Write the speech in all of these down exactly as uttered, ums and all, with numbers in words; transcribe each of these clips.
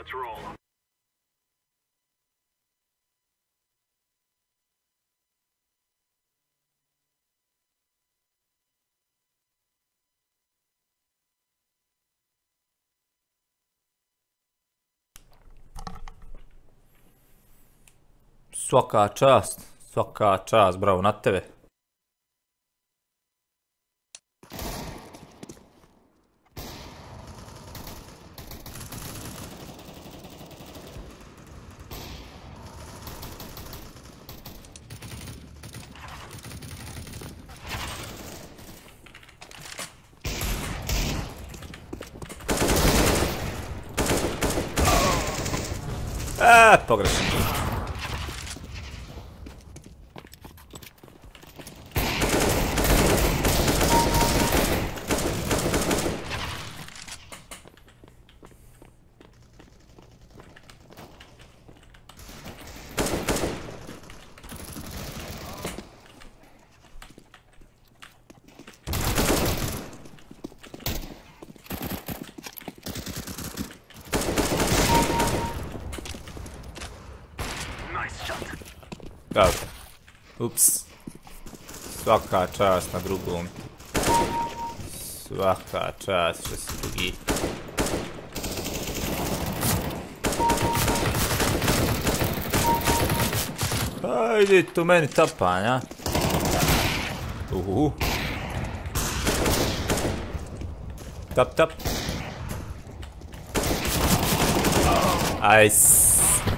Svaka čast, svaka čast, bravo na tebe. Eee, pogrešno. Dobro. Ups. Svaka čast na drugom. Svaka čast što si drugi. Ajde tu meni tapanja. Uhu. Tap tap. Ajs.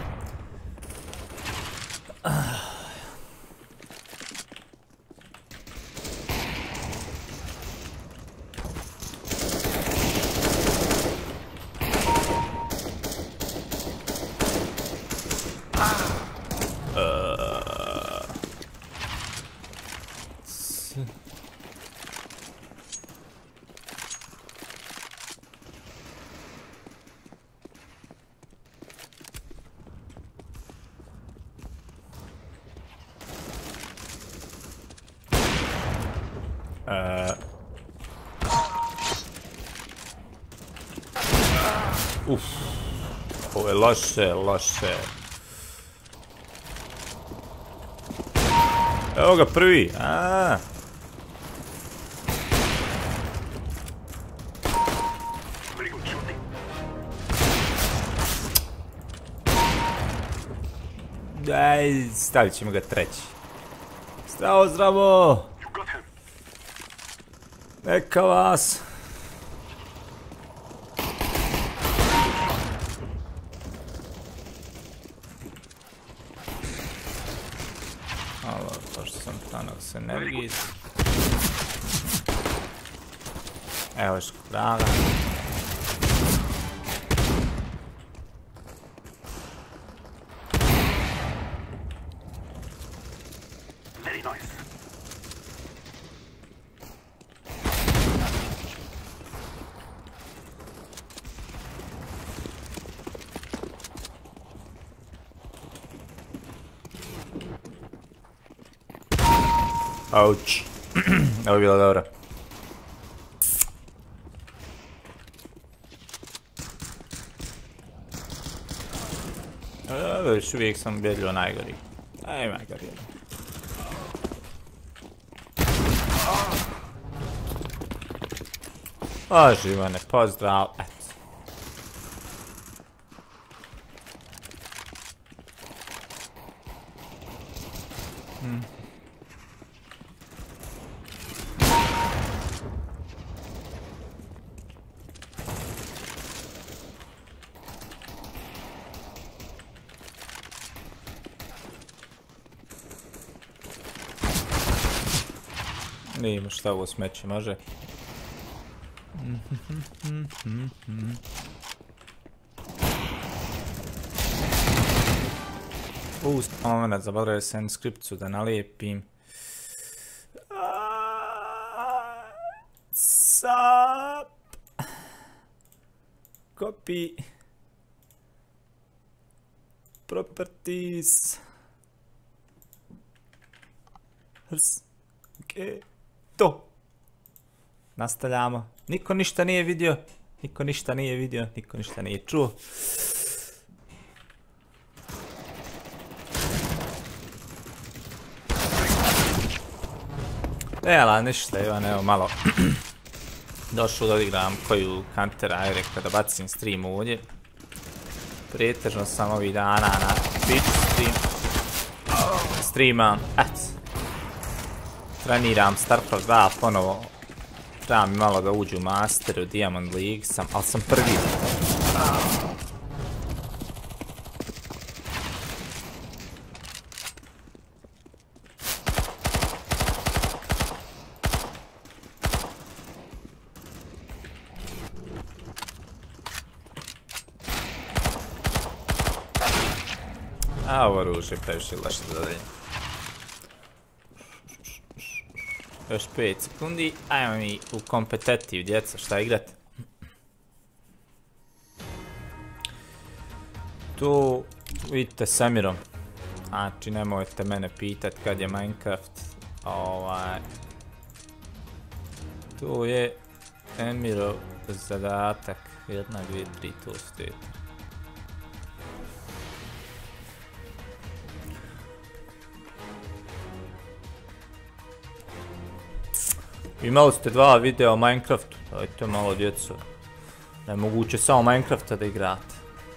Uf, ovo je loše, loše. Evo ga prvi, aaa. Daj, stavit ćemo ga treći. Zdravo, zdravo! Neka vas! Malo, pošto sam tanao s energiji. Evo još kraga. Auć. Ovo je bilo dobro. Još uvijek sam ubjedljivo najgori. Aj, najgori. O, Živone, pozdrav. Eto. Hmm. Nijemo šta ovo smeće, može? Uuu, moment, zaboravio sam skripticu da nalijepim. Sap! Copy. Properties. Ok. To. Nastavljamo. Niko ništa nije vidio. Niko ništa nije vidio. Niko ništa nije čuo. E, ali ništa, Ivan, evo malo. Došao da odigram koju Counter i rekao da bacim stream ovdje. Pretežno sam ovih dana na Twitch stream. Streamam, et. Treniram Starcraft dva ponovo. Treba mi malo da uđu u Master, u Diamond League sam, ali sam prvi. A ovo oružje previše loše da dajem. Još pet sekundi, ajmo mi u kompetitiv, djeca, šta igrat? Tu vidite Semirom. Znači, nemojte mene pitat kad je Minecraft. Ovaj... Tu je Emirov zadatak. Jedna, dvije, tri, to stoji. Imali ste dva videa o Minecraftu, dajte malo djeco. Nemoguće samo Minecrafta da igrate.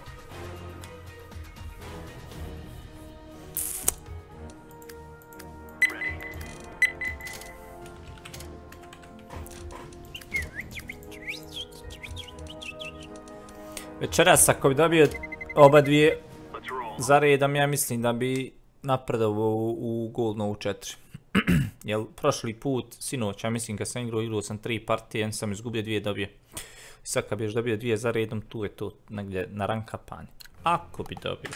Večeras ako bi dobio oba dvije za redom, ja mislim da bi napredovao u Gold četiri. Jel, prošli put, sinoć, ja mislim kad sam igrao, igrao sam tri partije, jedan sam izgubio, dvije dobio. Sad kad bi još dobio dvije za redom, tu je to negdje na rank kapanji. Ako bi dobio.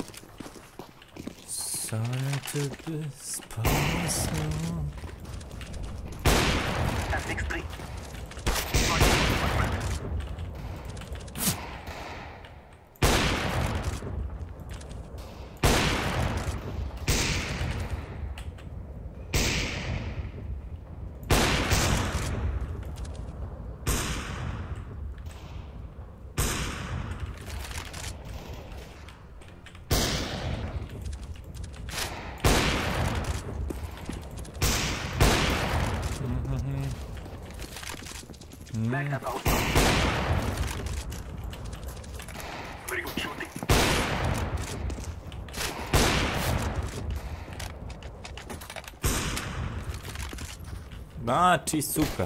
Znači, super.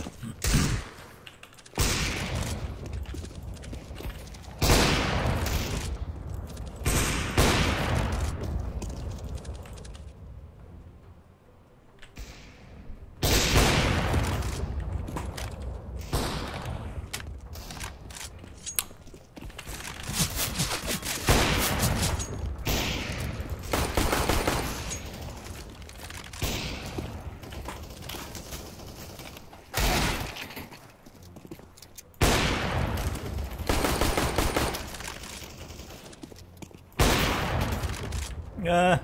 Ja.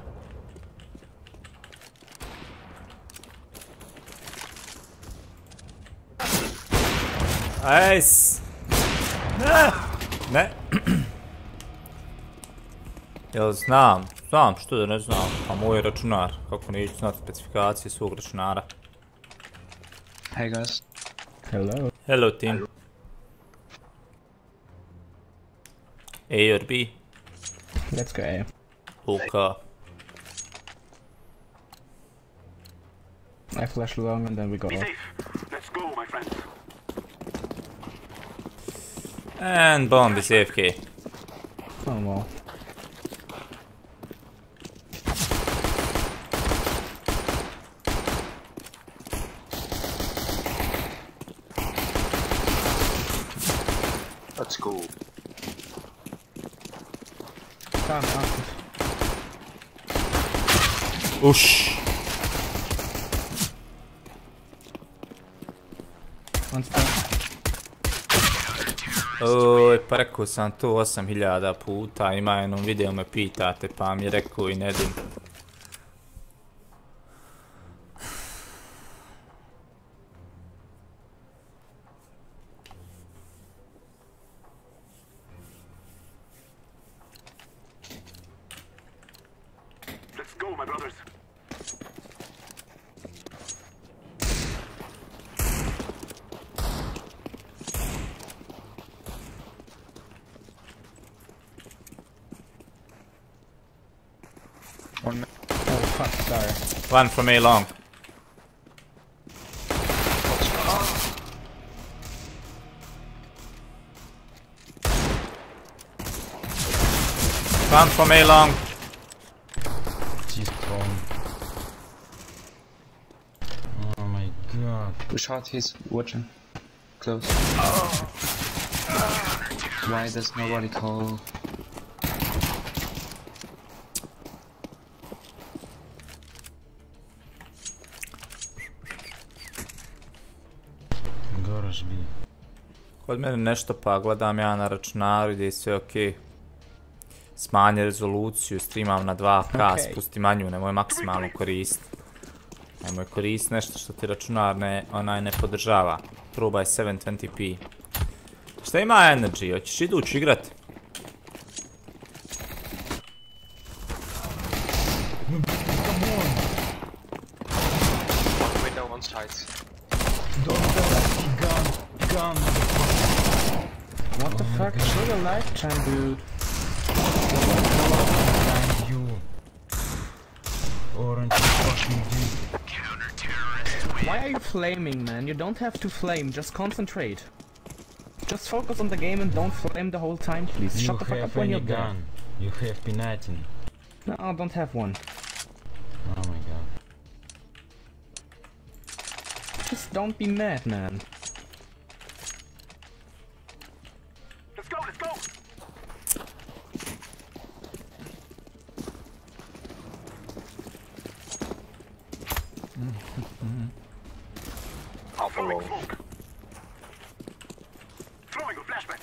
Ajs. Ne. Ne. Jel znam, znam što da ne znam, a moj računar, kako neću znati specifikacije svog računara. Hey guys. Hello. Hello team. A or B? Let's go A. Okay. I flash long and then we go off. Let's go, my friends. And bomb is A F K. Oh well. Let's go. Come, come. Ush. One spot. Oj, pa rekao sam to osam hiljada puta, ima jednom video me pitate pa mi je rekao i Nedim. Let's go, my brothers. fuck, sorry. One from A long. One from A long. She's strong. Oh my god. Who shot? He's watching. Close. Why does nobody call? Garage B. Kod mene nešto pa gledam ja na računaru gdje je sve okej. Smanji rezoluciju, streamam na dva K, Okay. spusti manju, nemoj maksimalno koristiti. Nemoj koristiti nešto što ti računar ne, onaj ne podržava. Probaj sedam dvjesto p. Šta ima Energy? Hoćeš idući igrat? One window, one side. Gun, gun. What the fuck? Show your lifetime, dude. Behind you. Orange fucking deep. Why are you flaming, man? You don't have to flame, just concentrate. Just focus on the game and don't flame the whole time, please. You Shut the fuck have up when any you're there. gun? You have P nineteen. No, I don't have one. Oh my god. Just don't be mad, man. Let's go, let's go. I'll follow. Smoke. Throwing a flashback.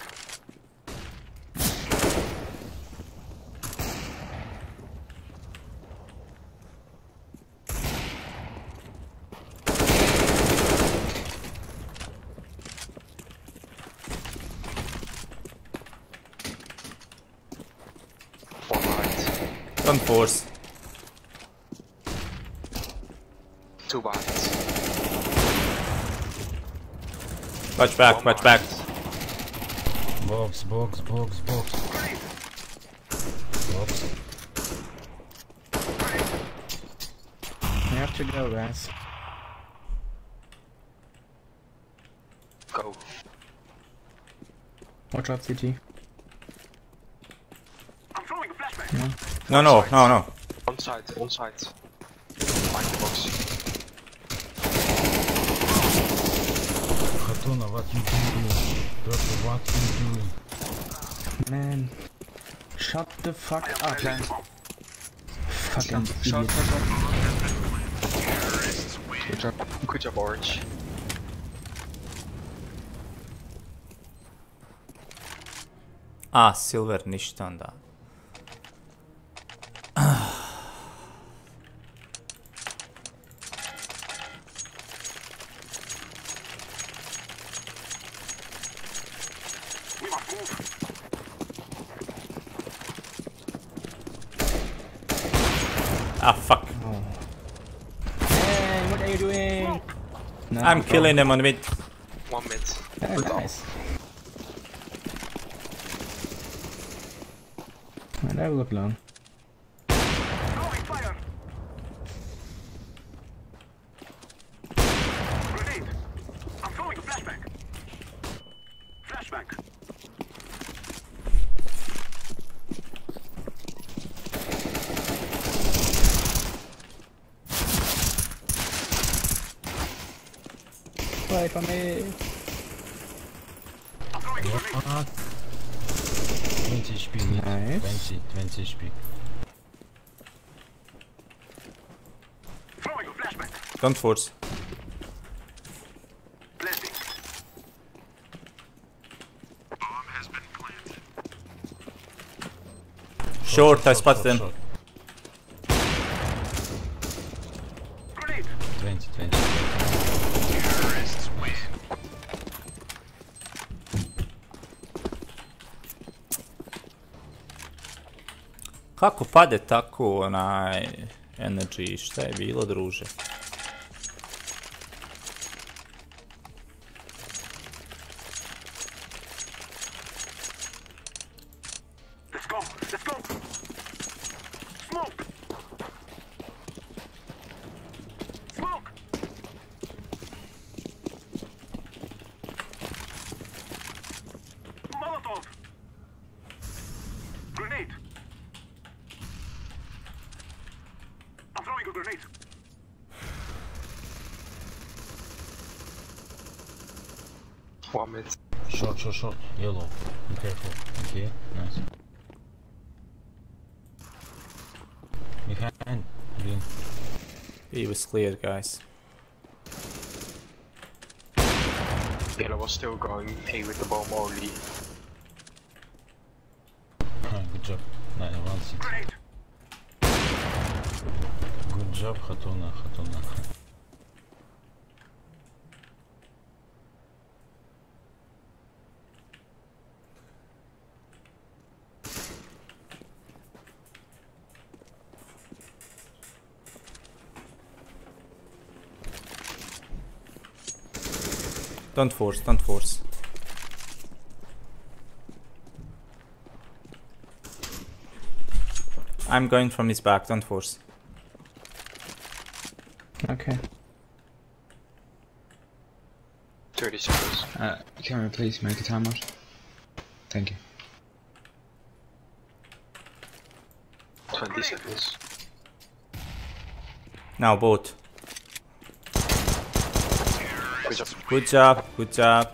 One right. Don't force. Two whites. Watch back, watch back. Box, box, box, box. Box. You have to go, guys. Go. Watch out, C T. I'm throwing a flashback. No, no, no, no. One side, one side. Find the box. Katona, what you doing? Purple, what you doing? Man. Shut the fuck up. Plan. Fucking Shot, idiot. shot, shot. Good job. Good job, Orange. A, Silver, ništa onda. We must move. Ah, fuck. Hey, what are you doing? No, I'm killing them on mid. One mid. Very nice. And I look long. Throwing fire. Grenade. I'm throwing a flashback. Flashback. Wait for me. I'm throwing a grenade. What? twenty H P. mid. Nice. twenty, twenty H P. Throwing a flashback. Don't force. Blending. Short, I spotted them. Short. Grenade. twenty, twenty. Kako pade tako onaj Energy, šta je bilo, druže? Let's go. Let's go. Smoke. One minute. Short, short, short. Yellow. Be careful. Okay, nice. Behind. Green. He was cleared, guys. Yellow was still going A with the bomb only. Ah, good job. Nice, one seat. Grenade. Good job, Khatuna, Khatuna. Don't force, don't force. I'm going from his back, don't force. Okay. thirty seconds. Uh, can we please make a timeout? Thank you. twenty seconds. Now both. Good job. Good job, good job.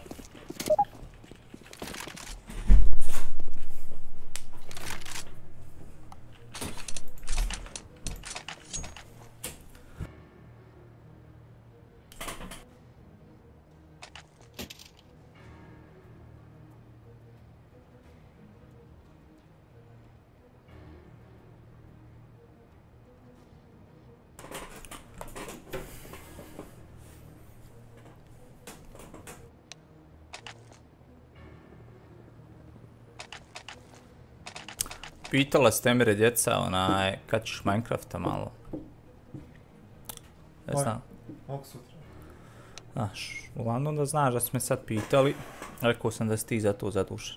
Pitala ste Emre djeca, onaj, kad ćeš Minecrafta malo? Ne znam. Mogu sutra. Znaš, uglavnom da znaš da su me sad pitali, rekao sam da si ti za to zadužen.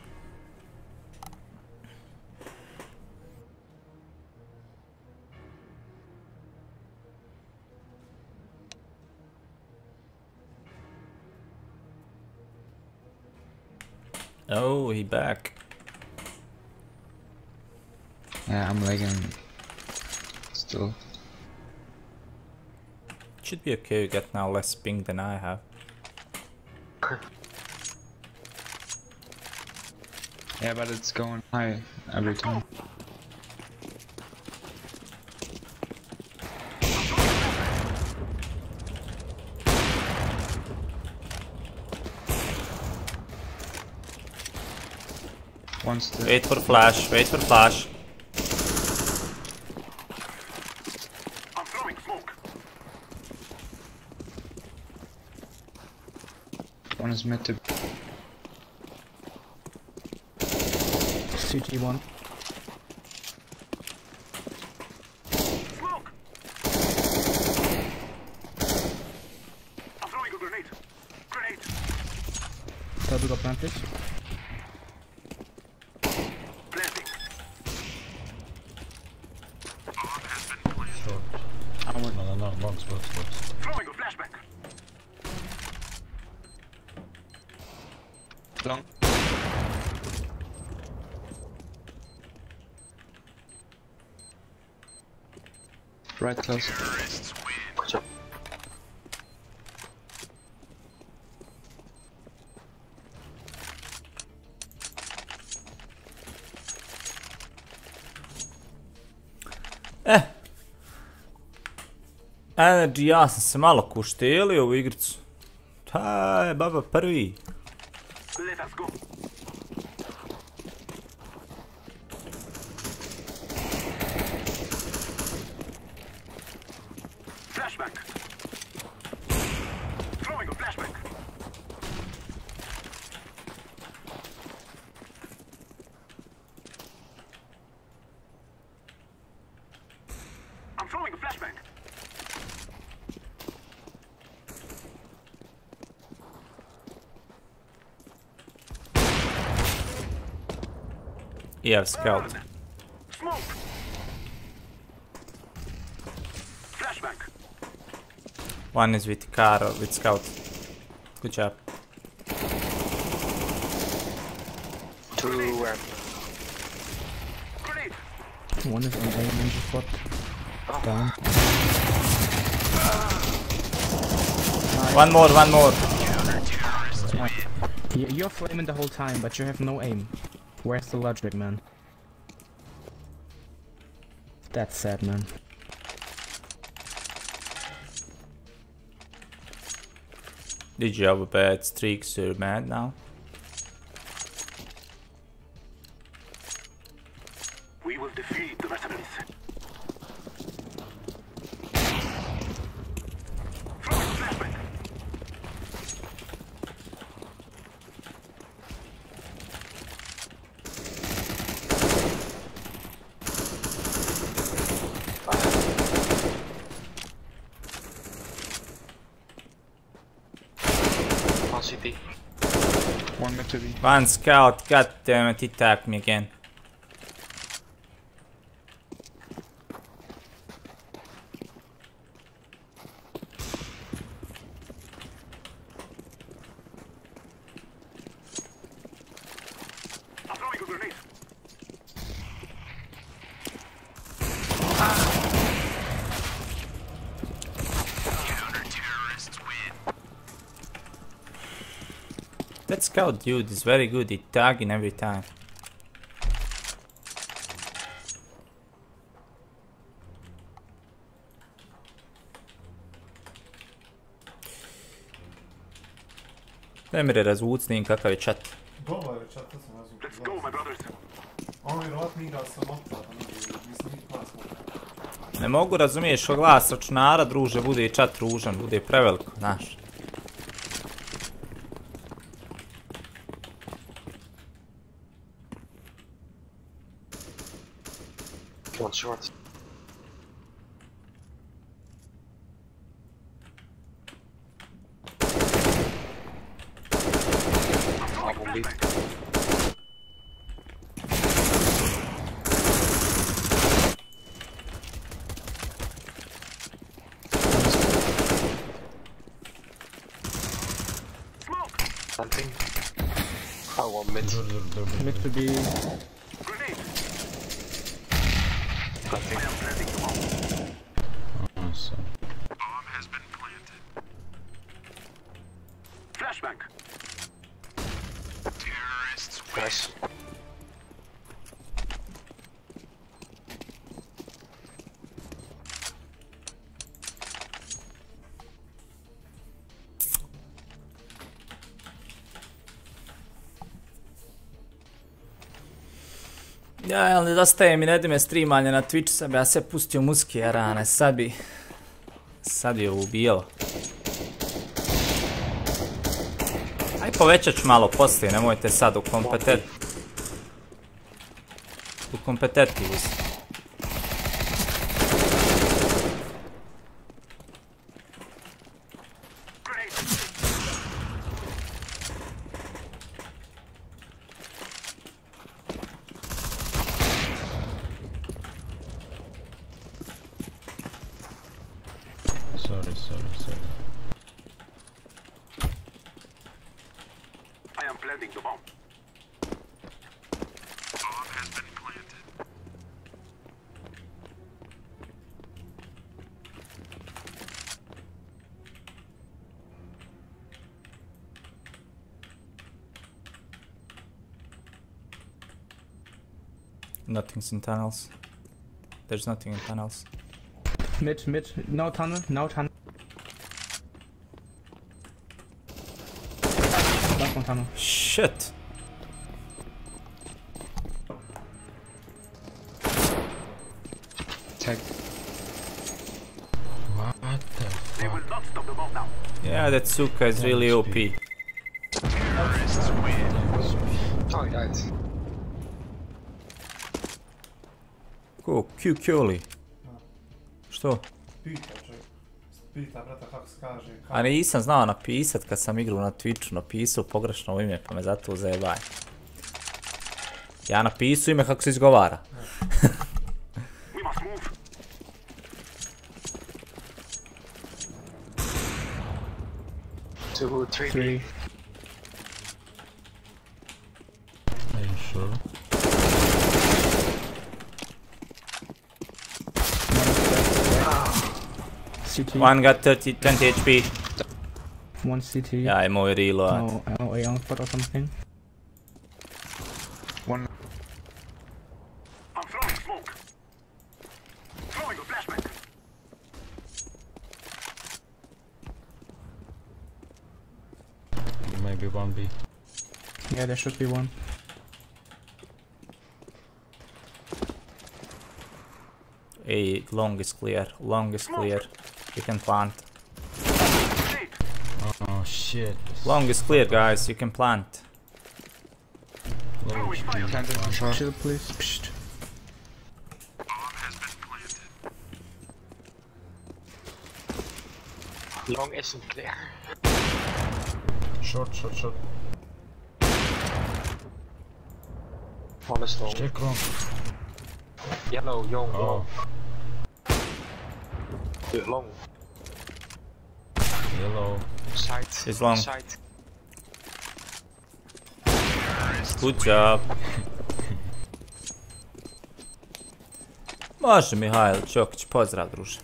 Oh, he back. Yeah, I'm lagging still. Should be okay, you get now less ping than I have. Yeah, but it's going high every time. Once the Wait for flash, wait for flash. I'm throwing smoke. one is mid to C T one. Smoke. I'm throwing a grenade. Grenade. Double got planted. Planting. Short. I No, went no, no, box, box, box. Throwing a flashback. long. Right close. Good job. Eh. Energy, ja sam se malo kuštelio u igricu. Ta je baba prvi. Let us go. Flashback. Throwing a flashback. I'm throwing a flashback. You have scout. Smoke. Flashback. One is with car or with scout. Good job. Two where? Grenade. One is on A ninja spot. Down. One more, one more. Y- You're flaming the whole time, but you have no aim. Where's the logic, man? That's sad, man. Did you have a bad streak, so you're mad now? We will defeat the mercenaries. Throwing flashbang. One C T. One mid to B. One scout, god damn it, he tagged me again. I'm throwing a grenade. That scout dude is very good, he tagging every time. Daj mi razvuc s njim kakav je chat. Dobar je čat, to sam razum. Let's go, my brothers. On vjerovatno igra sa Mozartom, mislim i glas Mozarta. Ne mogu razumiješ o glas računara, druže, bude i chat ružan, bude preveliko, znaš. One short. I'm throwing lead. flashbang. Smoke. Planting. Oh, one mid. Dur dur dur dur. Mid to be. Grenade. Planting. I am planting the bomb. Nossa. Bomb has been planted. Flashbang. Terrorists win. Nice. Ja, ali nedostaje mi nedime streamanje na Twitch, sad bi ja sve pustio muske jarane, sad bi... Sad bi ovo ubijalo. Aj povećat ću malo poslije, nemojte sad u kompetet... U kompetitivu se. Sorry, sorry, sorry. I am planting the bomb. Bomb has been planted. Nothing's in tunnels. There's nothing in tunnels. Mid, mid. No tunnel, no tunnel. Last one tunnel. Shit! Tag. What the They fuck? will not stop the bomb now. Yeah, that Suka is really O P. Terrorists win. Oh, he died. Ko, Q Kjoli. Što? Pita čovjek. Pita brata kako se kaže. A nisam znao napisat kad sam igru na Twitchu, napisao pogrešno ime pa me zato uzajebaj. Ja napisao ime kako se izgovara. We must move. Two, three, Three. Are you sure? C T. One got thirty, twenty H P. One C T. Ja, je moj reload. No, oh, a young foot or something. One. I'm throwing smoke. Throwing a flashbang. Maybe one B. Yeah, there should be one. A long is clear. Long is clear. You can plant. Oh shit. Long is clear, guys. You can plant. Low H P. Planted for short. Chill, please. Psst. Long isn't clear. Short, short, short. One is long. Check long. Yellow, young, Oh. long. Uh, long. Yellow. Side. It's long. Side. Good job. Može Mihajlo Čokić, pozdrav druže.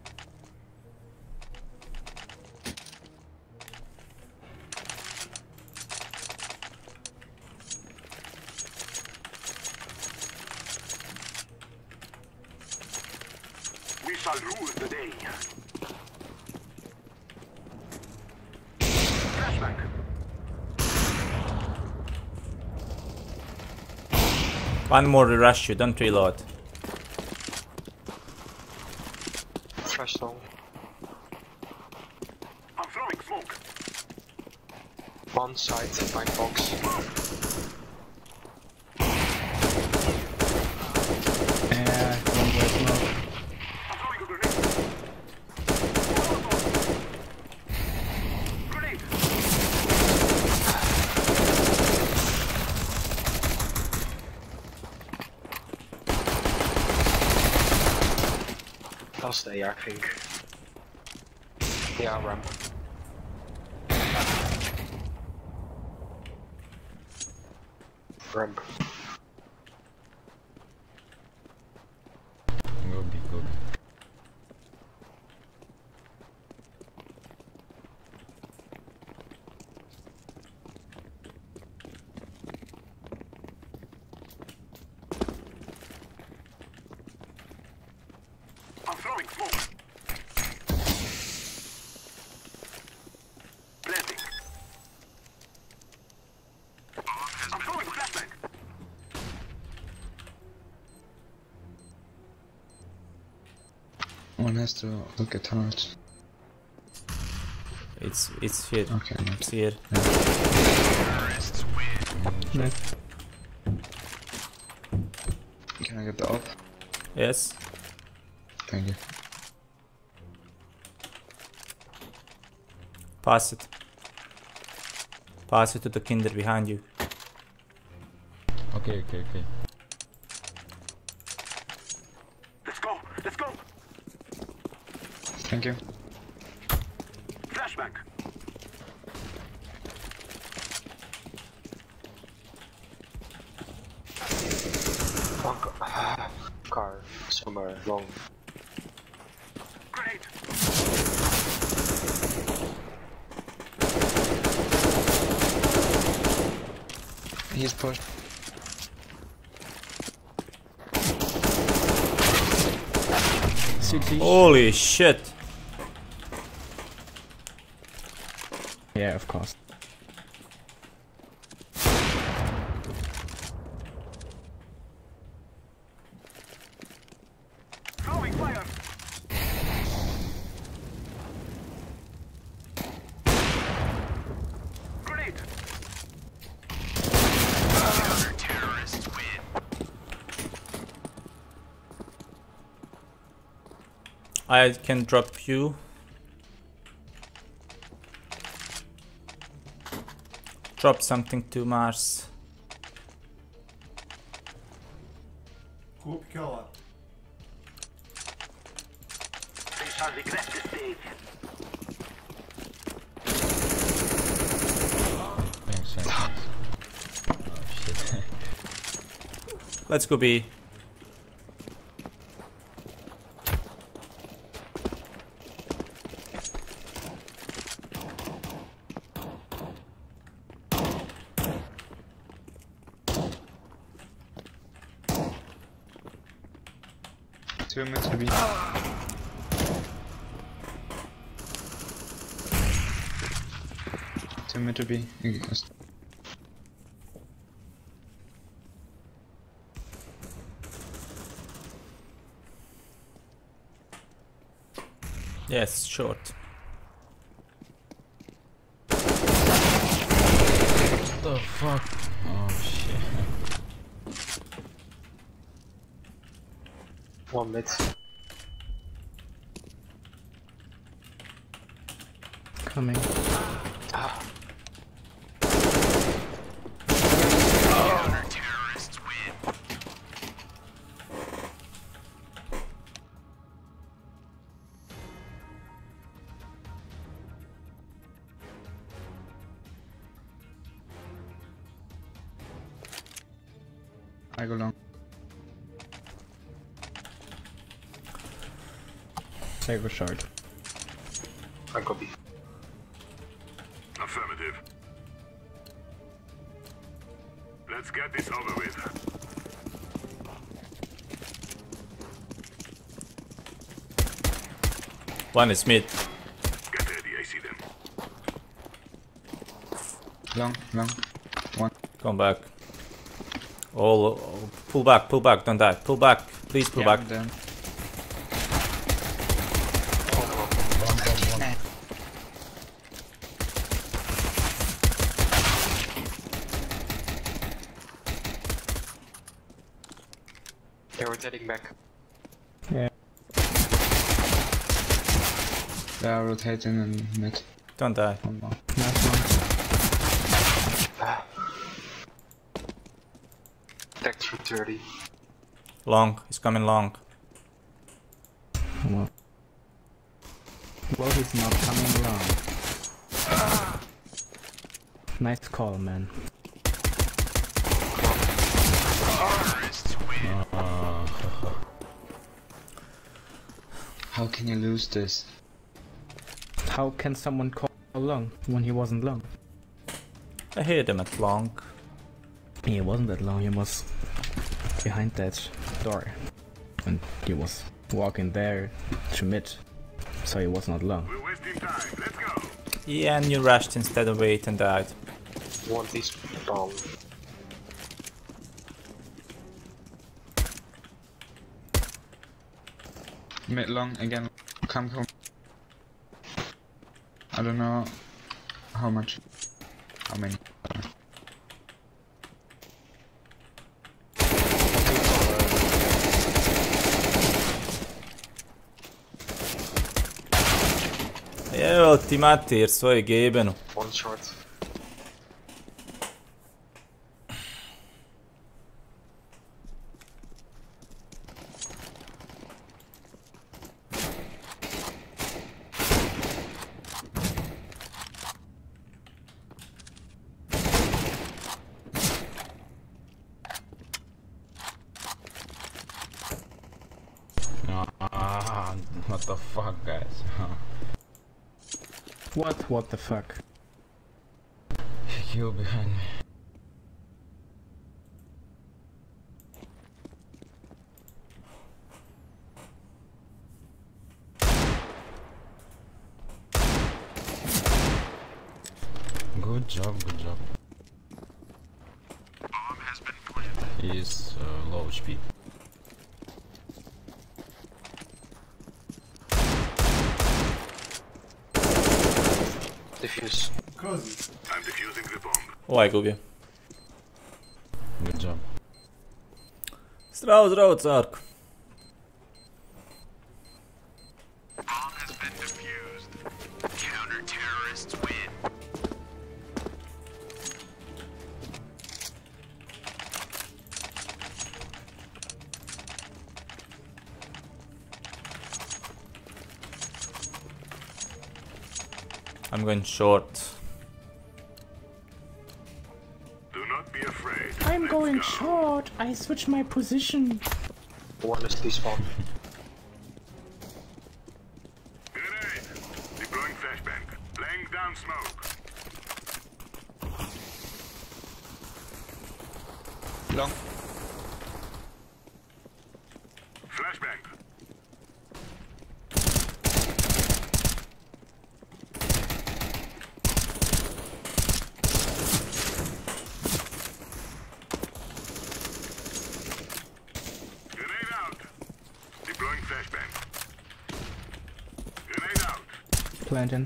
We shall rule the day. Flashback. One more to rush you, don't reload. Flash long. I'm throwing smoke. One side, nine box. Yeah, one way smoke. I'm throwing a grenade. Grenade. That's the A, I think. Yeah, ramp. Ramp. Go B, go B. I'm throwing smoke. Planting. I'm throwing a flashbang. One has to look at tunnels. It's it's here. Okay, It's here. Nice. Can I get the up? Yes. Thank you. Pass it. Pass it to the kinder behind you. Okay, okay, okay. Let's go. Let's go. Thank you. Flashback. One car. car. Somewhere long. Grenade. He's pushed. C T. Holy shit. Yeah, of course. Throwing fire. Grenade. Terrorists win. I can drop you. Drop something to Mars. Kupi killer. They shall regret this stage. Thanks, thanks, thanks. Oh shit. Let's go B. Two mid to be. Two mid to be. Yes, short. What the fuck? Oh shit. One mid. Coming. Ah. Counter-terrorists win. I go long. I go short. I go B. Affirmative. Let's get this over with. One is mid. Get ready, I see them. Long, long. One. Come back. All, all pull back, pull back, don't die. Pull back, please pull Yeah, back. then. They're rotating back. Yeah. They are rotating in mid. Don't die. One more. Last one. Tech through thirty. Long, he's coming long. Well, well he's not coming along. Nice call, man. Terrorists win. Uh, How can you lose this? How can someone call long when he wasn't long? I heard him at long. He wasn't that long, he was behind that door. And he was walking there to mid. So he was not long. We're wasting time. Let's go. Yeah, and you rushed instead of wait and died. One is down. Mid long again. Come, come. I don't know how much. How many? Evo ti mater, svoje gebenu. One short. ah, what the fuck, guys? What? What the fuck? He killed behind me. Good job, good job. Bomb has been planted. He is uh, low H P. Diffuse. Cozy. I'm defusing the bomb. Ovaj gubi. Good job. Zdravo, zdravo, carko. Bomb has been defused. Counter-terrorists win. I'm going short. Do not be afraid. I'm Let's going go. short. I switched my position. One is despawn. Grenade. Deploying flashbang. Laying down smoke. Long. Flashbang. planting.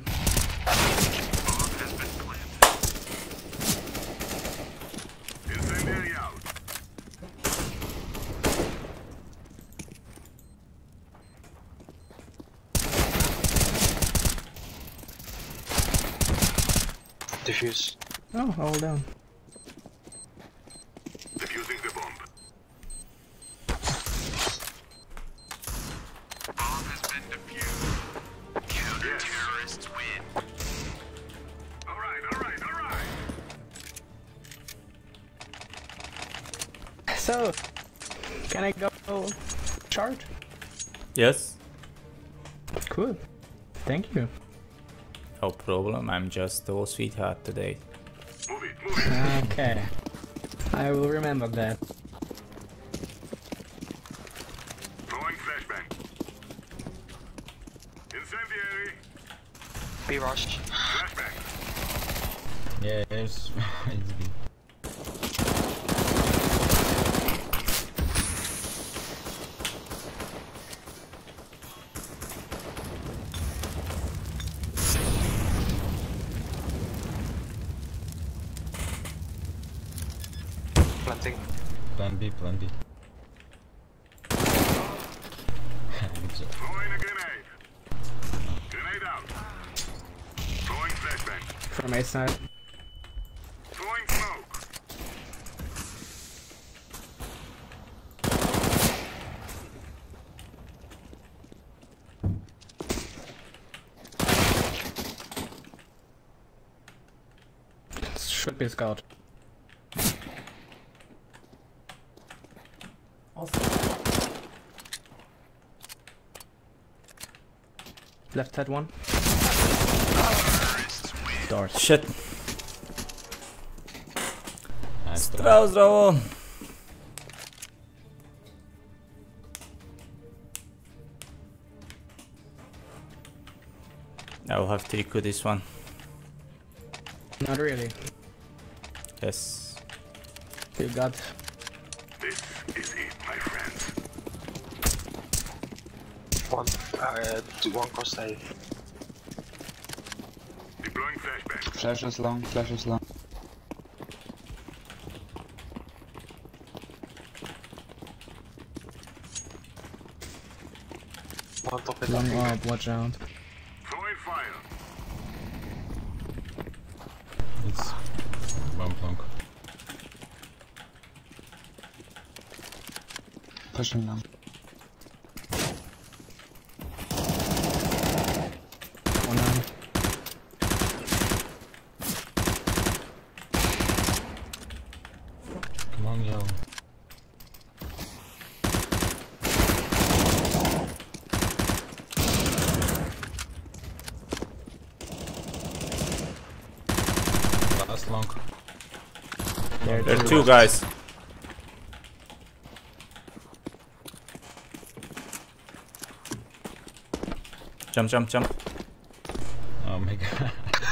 Incendiary out. Diffuse. Oh, all down. Defusing the bomb. Bomb has been defused. Counter-terrorists win. All right, all right, all right. So, can I go chart? Yes. Cool. Thank you. No problem, I'm just a sweetheart today. Move it, move it. Okay. I will remember that. Throwing flashbang. Incendiary. B rush. Flashbang. Yeah, it's it's B. Planting. Plan B, plan B. Good job. Throwing a grenade. Grenade out. Throwing flashbang. From A side. Throwing smoke. Should be scout. Awesome. Left side one. Doors. Shit. Nice try. Zdravo, zdravo. I will have to recoup this one. Not really. Yes. You got. This is it, my friends. One. Uh, two, one cross A. Deploying flashbang. Flash is long, flash is long. One top Long mid. orb, watch out. Throwing fire. It's one plonk. Pushing long. One arm. Come on, yo. Last long. There, There are two guys. Jump, jump, jump. Oh my god.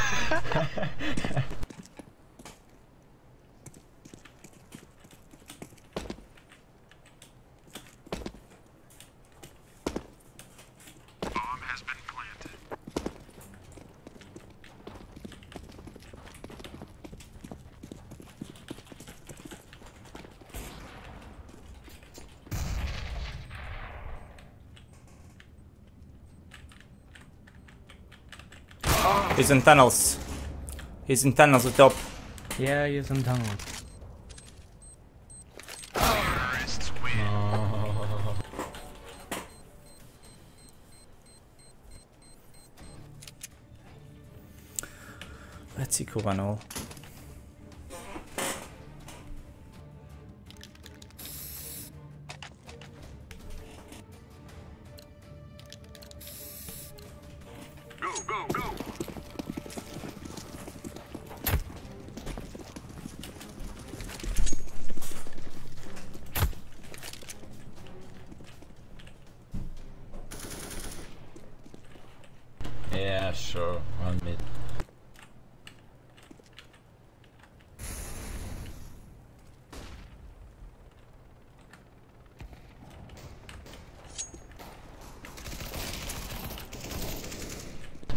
Bomb has been planted. He's in tunnels. He's in tunnels at top. Yeah, he's in tunnel. Terrorists win. No. Let's see Kubanol. Go, go, go. Yeah, sure. One mid.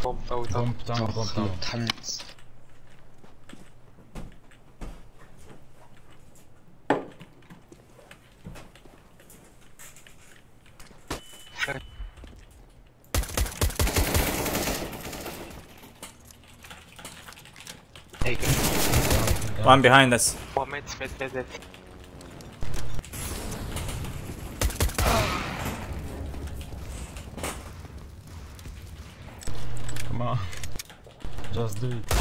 Bomb out. Bomb down, Oh, bomb you down. talents. Hey, good. One behind us. One mid, mid, mid, mid. Come on. Just do it.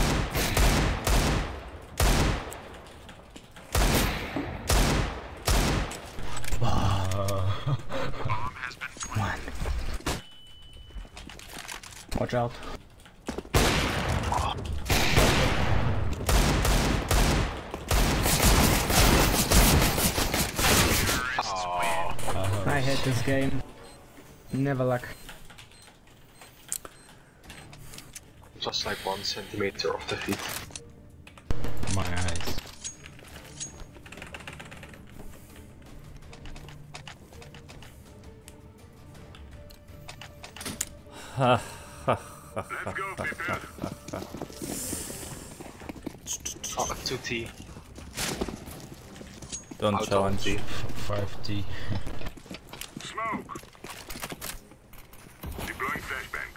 One. Watch out. I hate this game. Never luck. Just like one centimeter off the feet. My eyes. Let's go, people. Oh, two T. Don't Out challenge. T. five T. Smoke. Deploying flashbang.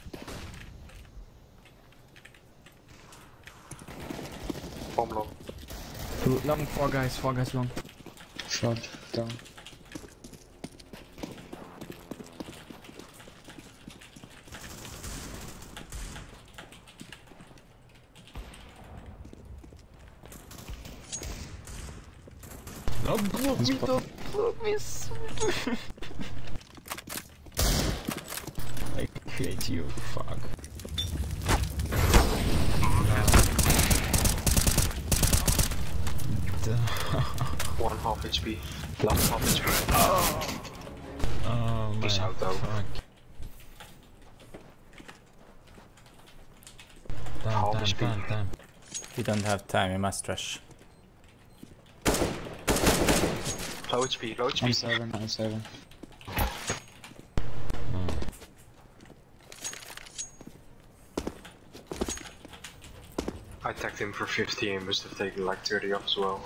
Bomb long. Two long, four guys, four guys long. Shot down. Don't block me, don't block me. I hate you, fuck. One half H P. Last half H P. Oh Peace man, out, though. fuck. How Time, time, much time, time. We don't have time, we must rush. Low H P, low H P. I'm seven, I'm seven. I tagged him for fifty and must have taken like thirty off as well.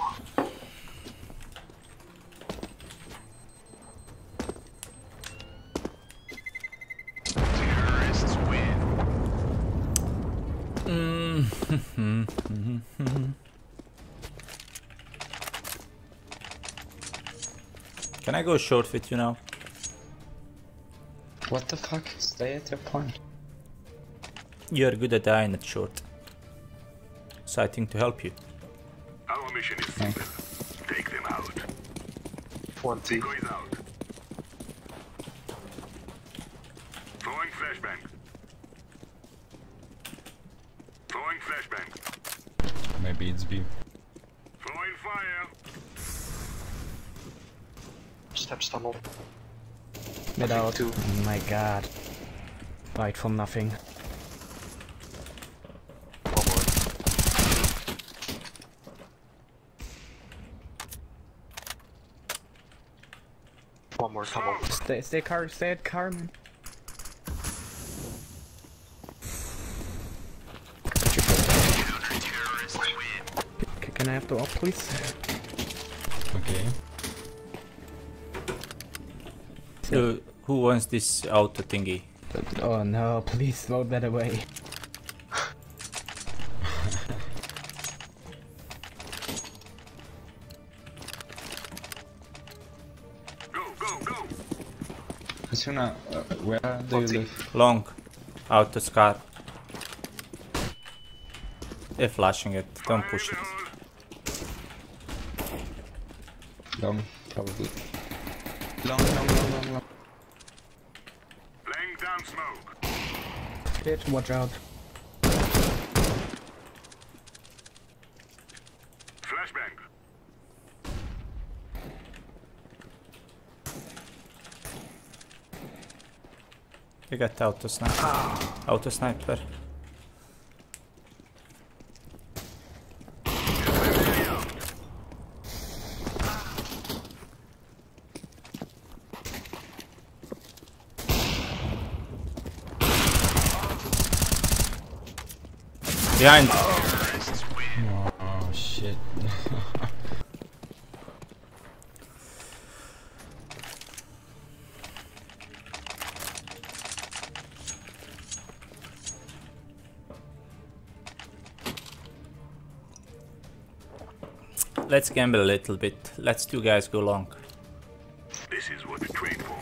Terrorists win. Can I go short with you now? What the fuck? Stay at your point. You're good at dying at short. So I think to help you. Our mission is simple. Take them out. One T. Go is out. Throwing flashbang. Throwing flashbang. Maybe it's B. Throwing fire. Steps tunnel. Mid out. Two. Oh my god. Fight from nothing. One more. One more tunnel. Stay, stay car, stay at car, man. C- Can I have the op, please? Okay. So, who wants this auto thingy? Oh no, please throw that away. Go, go, go. Asuna, uh, where do you Forty. live? Long. Auto scar. They're flashing it, don't push it. Long, probably. Long, long, long, long, long. Laying down smoke. Bitch, watch out. Flashbang. We got auto sniper. Auto sniper. Behind. Oh shit. Let's gamble a little bit. Let's two guys go long. This is what we train for.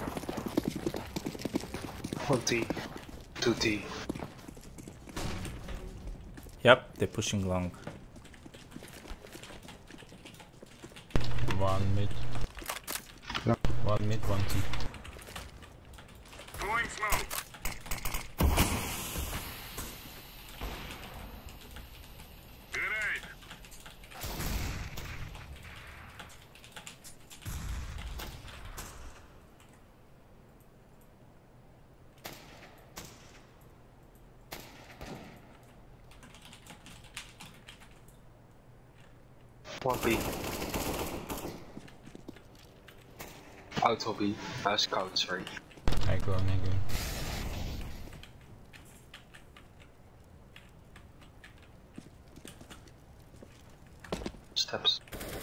One T. Two T. Yep, they're pushing long. One mid. No. One mid, one T. Throwing smoke. Grenade. One B. Auto B. Uh, scout, sorry. I go, I go. Steps.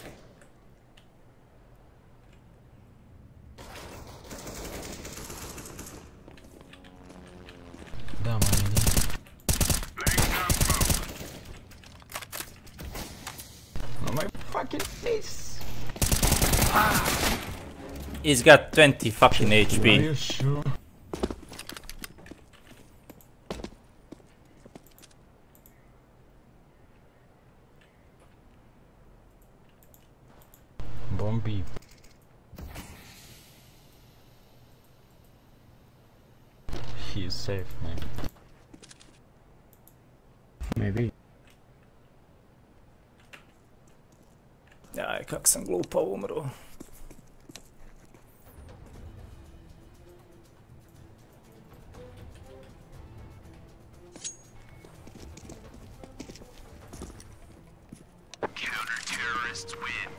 Да, маме, Laying down smoke. On my fucking face! He's got twenty fucking H Are P. you sure? Bombi. He is safe, man. Maybe. Aj, kak sam glupo umro. Counter-terrorists win.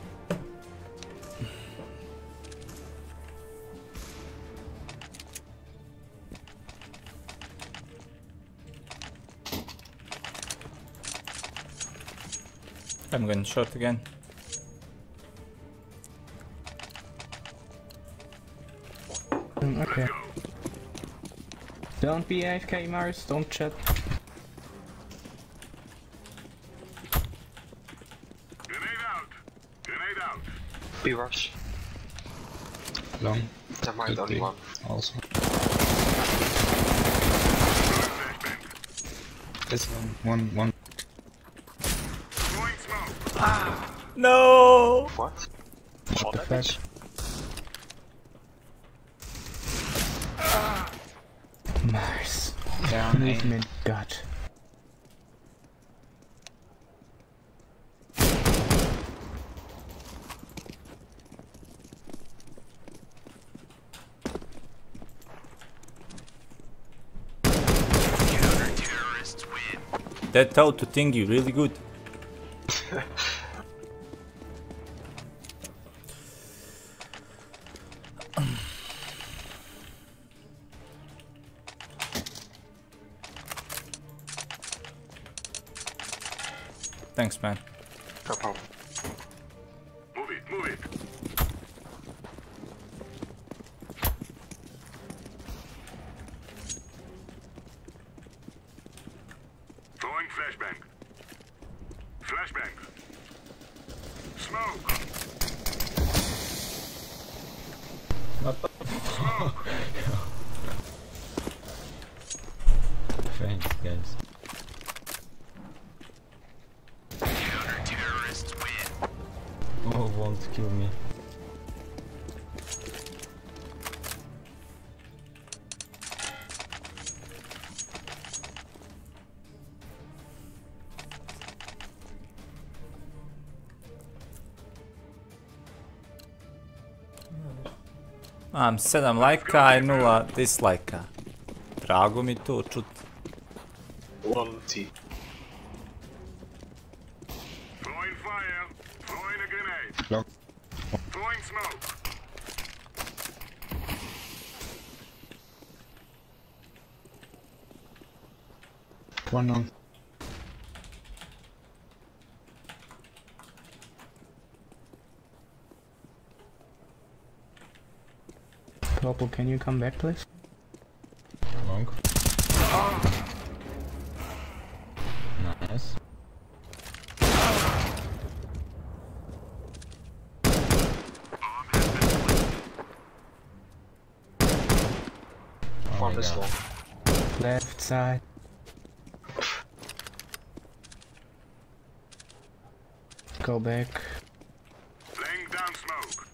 I'm going short again. Mm, okay. Don't be A F K, Mars. Don't chat. Grenade out. Grenade out. B rush. Long. There might only Could be. one. Also. This one. One. One. Throwing smoke. No! What? Fall the fuck? damage? Mars. Down. A. Movement. God. Counter-terrorists win. That auto thingy really good. Thanks, man. No problem. Move it, move it. Throwing flashbang. Flashbang. Smoke. What the Smoke. Thanks, guys. Counter-terrorists win. Oh, won't kill me. Mam sedam lajka i nula dislajka. Drago mi to čut. One T. Throwing fire. Throwing a grenade. Long. Throwing smoke. One on. Purple, can you come back, please? Long. Nice. One is God. long. Left side. Go back. Laying down smoke.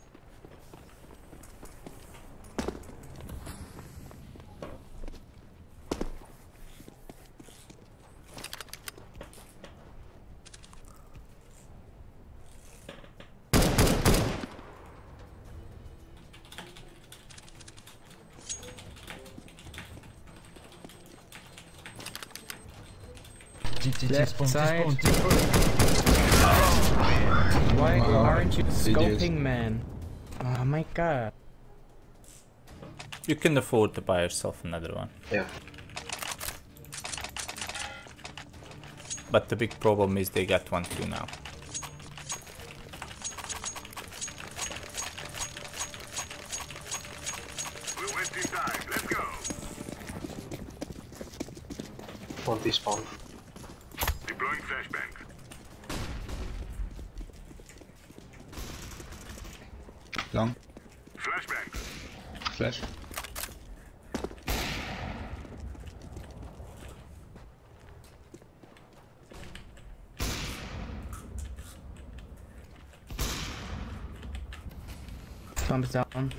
T T T Left spawn, T side. spawn, T spawn. Why Wow. aren't you Idiots. scoping, man? Oh my god. You can afford to buy yourself another one. Yeah. But the big problem is they got one too now. We're wasting time. Let's go. One despawn. Deploying flashbang. Long. Flashbang. Flash. Thumbs down.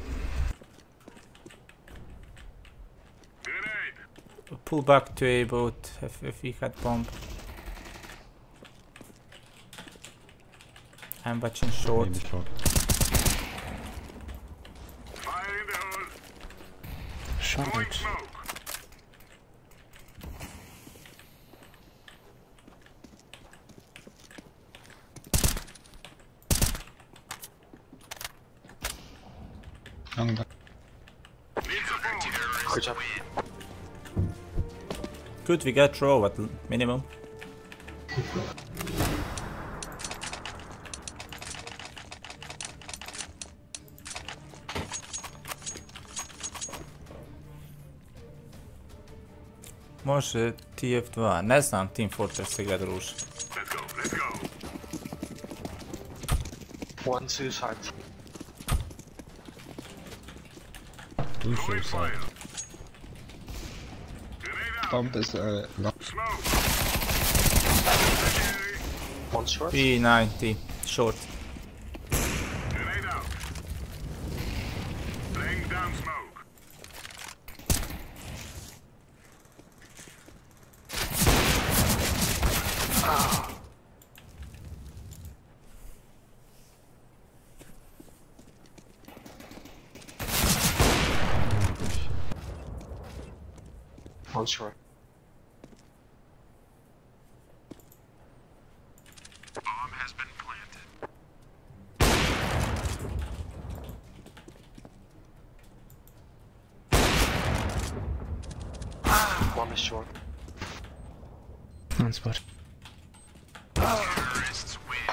Grenade. Pull back to A boat if, if we had bomb. I'm watching short. Maybe short. Fire in the hole. Short. Throwing smoke. Long. Need support. Good job. Good, we got throw at l- minimum. Može T F dva, ne znam Team Fortress se ga druži. Let's go. Let's go. One suicide. Two Throwing suicide. fire. Grenade out. Bomb is uh, long. Smoke. Secondary. One short. P ninety, short. Grenade out. Laying down smoke. One short. Bomb has been planted. One is short. One spot. Terrorists win.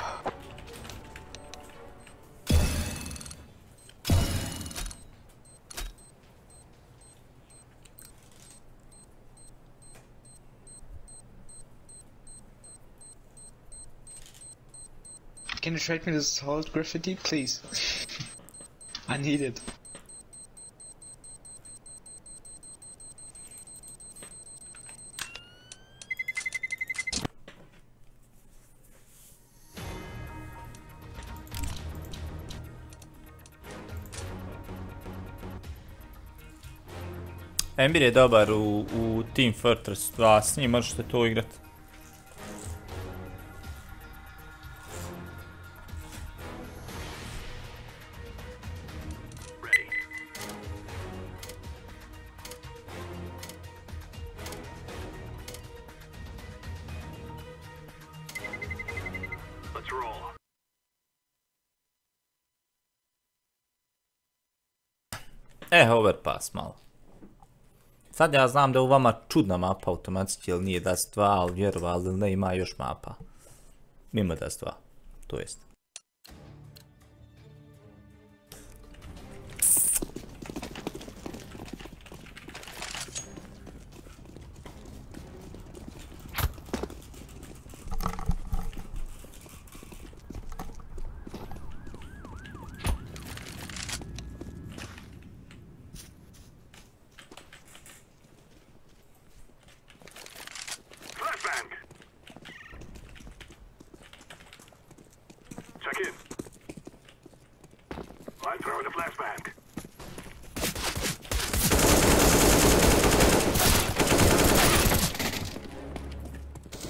Can you trade me this salt graffiti, please? I need it. Emir je dobar u, u Team Fortress dva, s njim možete to igrat. Ready. Let's roll. E, overpass malo. Sad ja znam da je u vama čudna mapa automatski, jer nije Dust dva, ali vjerovali ili ne, ima još mapa. Mimo Dust dva, to jest.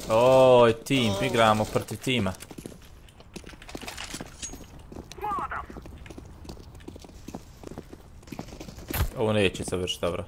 Oj, tim, igramo protiv tima. Ovo neće završiti dobro.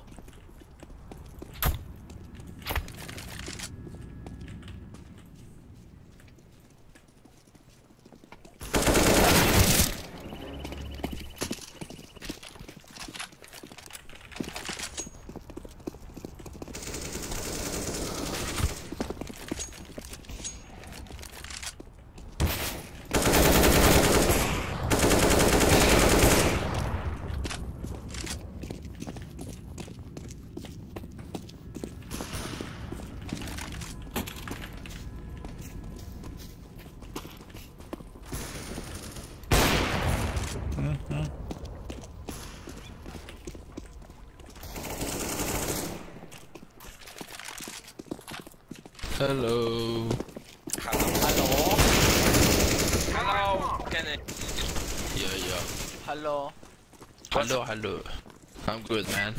Hello. Hello. Hello. Can I? Yeah, yeah. Hello. Hello, hello. I'm good, man.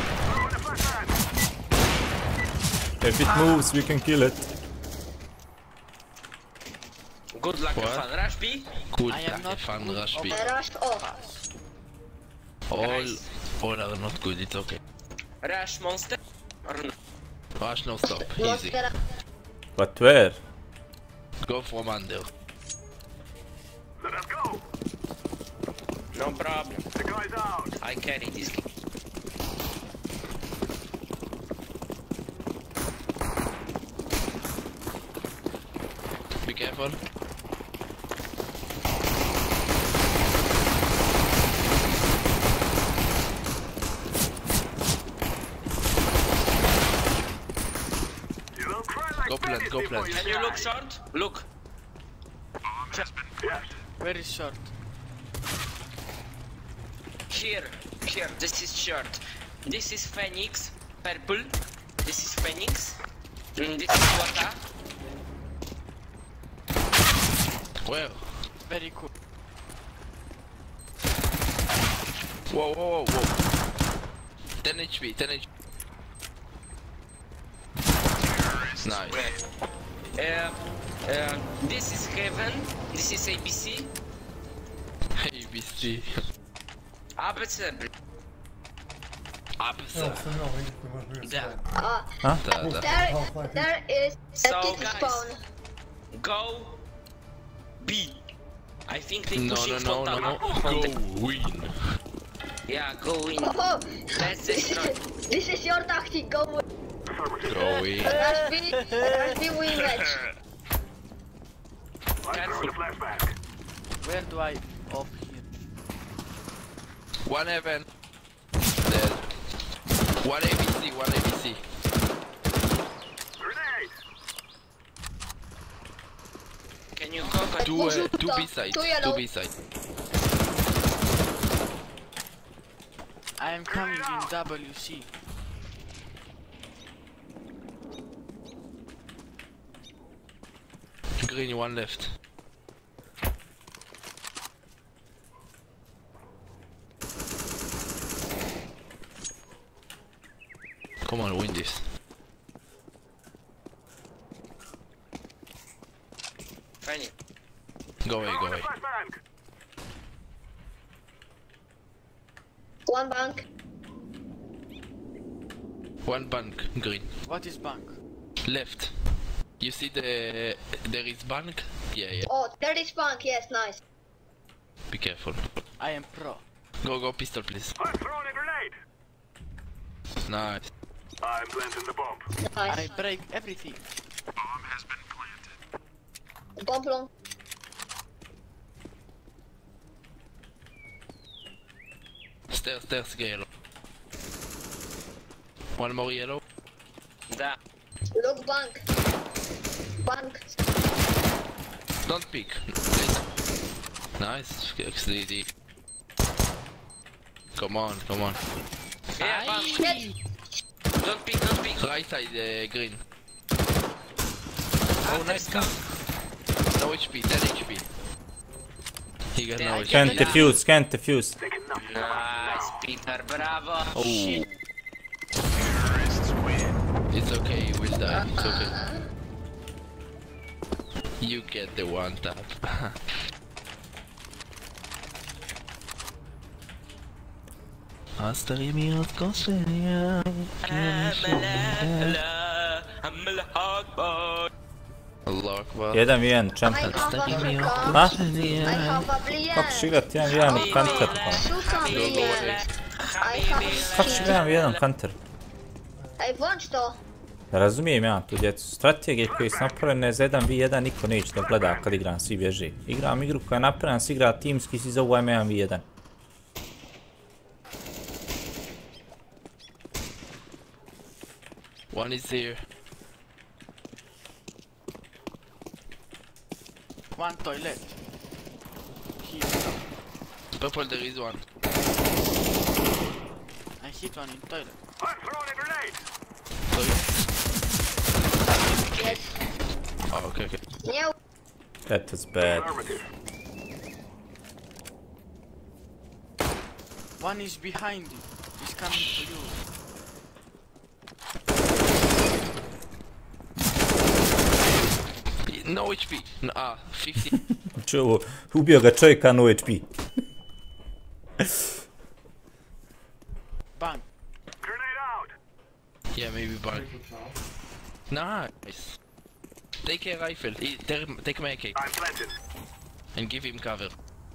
If it moves, we can kill it. Good luck, What? fun. Rush B. Good I am not fun, good rush of- B. Rush off. All, Nice. all are not good. It's okay. Rush monster. Or no? Rush no stop. Easy. Monster. But where? Go from under. Let us go. No problem. The guy's out. I carry this game. Be careful. You will cry like Go plant, babies go before plant. you Can you die. look short? Look. Yes. Very short. Here, here, this is short. This is Phoenix, purple. This is Phoenix. Mm, this is Wata. Where? Very cool. Whoa, whoa, whoa, whoa. ten H P, ten H P. Nice. Uh, uh, this is Heaven. This is A B C. A B C. A B C. Absa. Evo sam ja ovaj koji možeš bio Da. spreman. Da, da. There, Half-Life. there is So, a kid guys. spawn. Go B. I think they No, pushing no, no, from no, top. no. From Go the- win. Yeah, go in. Oh, Let's destroy. this is your tactic. Go with Go win. Rush B. Rush B win match. I'm throwing a flashback. Where do I off here? One heaven. Dead. One A B C, one A B C. Grenade. Can you go? Go. Two, uh, two B sides. Two Two yellow. B sides. I am coming in W C. Green, one left. Come on, win this. Funny. Go away, go Throwing a away. flashbang. One bank. One bank, green. What is bank? Left. You see the... there is bank? Yeah, yeah. Oh, there is bank. Yes, nice. Be careful. I am pro. Go, go, pistol, please. I'm throwing a grenade. Nice. I'm planting the bomb. Nice. I break everything. Bomb has been planted. Bomb long. Stairs, stairs, yellow. One more yellow. Da. Look bank. Bank. Don't pick. Please. Nice. X D D. Come on, come on. Yeah, bank. Dead. Don't pick, don't pick. Right side, uh, green. Oh, nice gun. No H P, ten H P. He got Yeah, no I H P. Can't defuse, can't defuse. Nice, Peter, bravo. Oh. It's okay, we'll die. It's okay. You get the one tap. أستغيمي القصير الله أكبر. jedan vi jedan champion. Ha? Kako ću igrat jedan vi jedan u counter? Kako ću jedan vi jedan u counter? Ej, vonč to. Razumijem ja tu djecu. Strategije koje su napravljene za jedan vi jedan niko neće da gleda kad igram, svi bježe. Igram igru koja je napravljena, se igra timski, si zovu jedan vi jedan. One is here. One toilet. Purple, there is one. I hit one in toilet. I'm throwing a grenade. Yes. Oh, okay, okay. Yeah. That was bad. One is behind you. He's coming to you. No H P. No, ah, fifty. Čuo, ubio ga čovjeka no H P. Bang. Grenade out. Yeah, maybe bug. Nice. Take a rifle. He- there- Take my A K. I'm planted. And give him cover.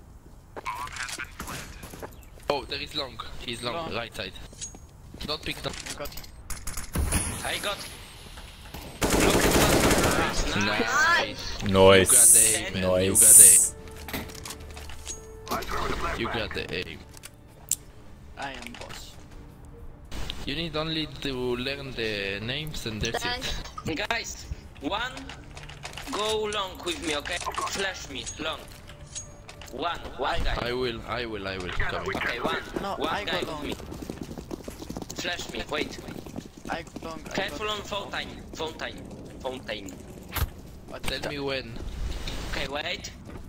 Oh, there is long. He's long, Long. right side. Don't pick them. I got I got. Nice. Nice. You got the aim, man. You got the Nice. I'm throwing a flashbang. You got the aim. I am boss. You need only to learn the names and that's Thanks. it. Guys, one, go long with me, okay? Flash me, long. One, one guy. I will, I will, I will. Coming. Okay, one, No, one I guy got with long. me. Flash me, wait. I got long. I Careful got on fountain, fountain, fountain. But tell me when. Okay, wait.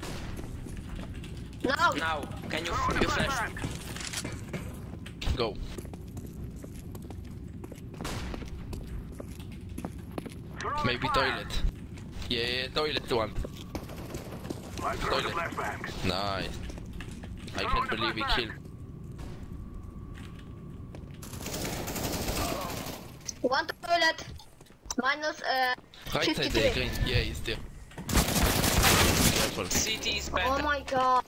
Now. Now, can you, you flash? Go. Maybe toilet. Yeah, yeah, toilet one. I'm throwing a Toilet. flashbang. Nice. I can't believe he killed. One toilet. Minus uh, Right side there, fifty-three. green. Yeah, he's there. Careful. City is Oh better. my god.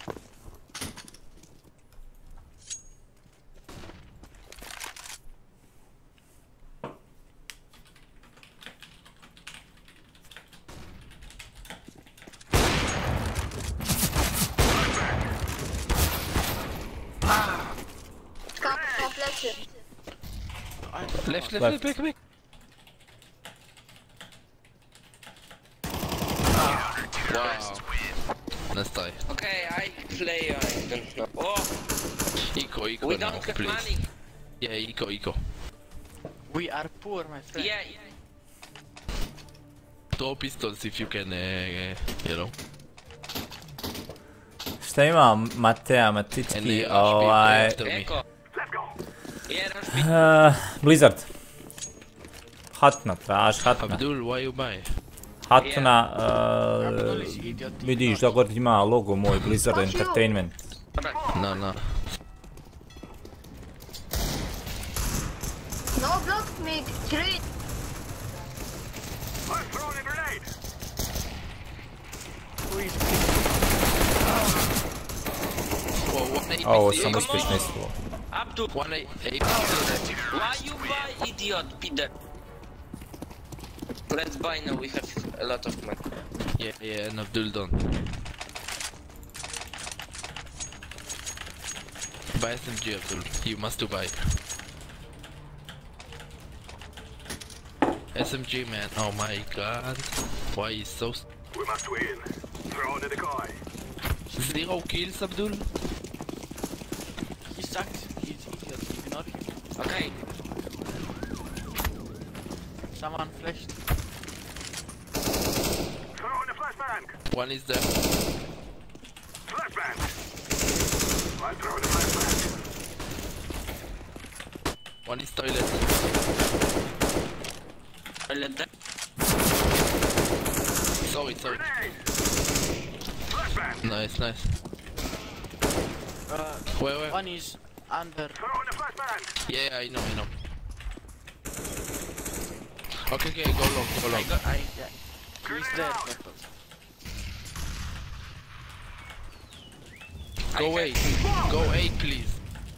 Skap på fläsket. Left, left, left, back, back. Wow. Nice try. Okay, I play, I don't know. Oh, Eco, eco we now, don't have please. money. Yeah, eco, eco. We are poor, my friend. Yeah, yeah. Throw pistols if you can, uh, you know. Šta ima Matea And Matički, the ovaj... after me. Echo. Yeah, rush me. Uh, Blizzard. Hatna, traž, hatna. Abdul, why you buy? Hatna, uh, vidiš da god ima logo moj Blizzard Entertainment. No, no. No block me. Three. I'm throwing a grenade. Who is Whoa, one A P C. Ovo sam uspješno ispalo. Abdul, One A P C. why you buy, idiot, Peter? Let's buy now, we have a lot of money. Yeah, yeah, and Abdul don't. Buy S M G, Abdul. You must to buy. S M G, man. Oh my god. Why is so... s- We must win. Throw in a decoy. Zero kills, Abdul? He sucks. He's idiot. Ignore him. Okay, Someone flashed. Throw in a flashbang. One is there. Flashbang. I'm throwing a flashbang. One is toilet. I let that. Sorry, sorry. Nice, nice. Uh, Where, where? One is under. Yeah, I know, I know. Okay, okay, go long, go long. I got, I, yeah. He's there, purple. Go eight. Go eight, please.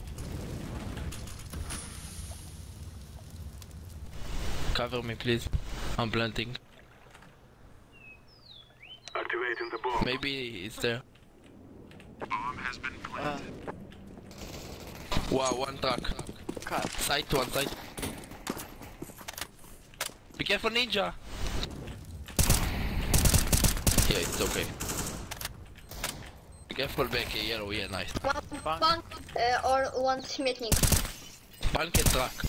Cover me, please. I'm planting. Activating the bomb. Maybe it's there. Bomb has been planted. Uh, Wow, one truck. cut. Side, one side. Be careful, ninja. Yeah, it's okay. Be careful back here, yellow, yeah, nice. One Bank. bank uh, or one śmietnik. Bank and truck.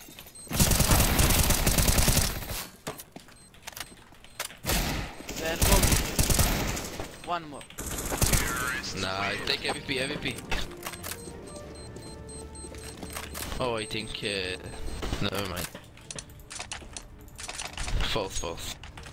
They're both. One more. Nice, take M V P, M V P. Oh, I think, uh, never mind. False, false.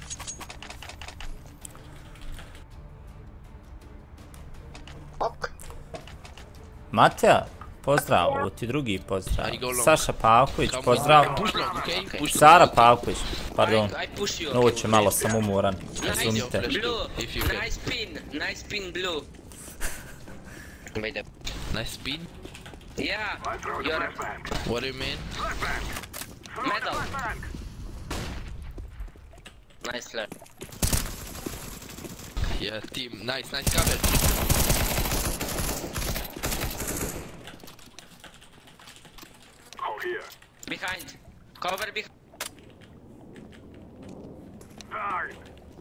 Ok. Matija, pozdrav, ovo ti drugi pozdrav. I go long. Saša Pavković, Come pozdrav. on, push long, okay? Push Sara long. Pavković, pardon. I, I push you. Ovo će malo sam umoran, Nice, razumite. blue. If you can. Nice pin. Nice pin, blue. Wait up. Nice spin. Yeah, I'm throwing the you're flashbang. What do you mean? Flashbang. Throwing the Metal. flashbang. nice left. Yeah, team. Nice, nice cover. Hold here. Behind. Cover behind. Die.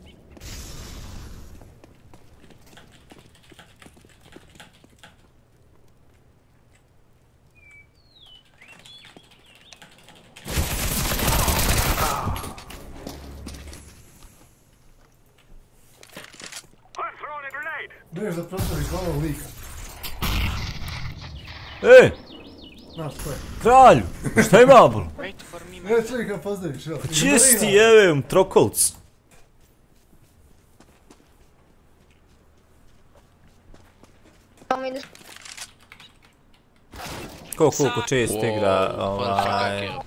I'm throwing a grenade. Budeš da proslaviš glavog lika. Ej, Znaš ko je? kralju, šta ima bol? Wait for me, man. E, čekaj, pozdraviš, jel? Čisti jevem, trokolc. Minus. Ko koliko često Whoa, igra, one ovaj... fucker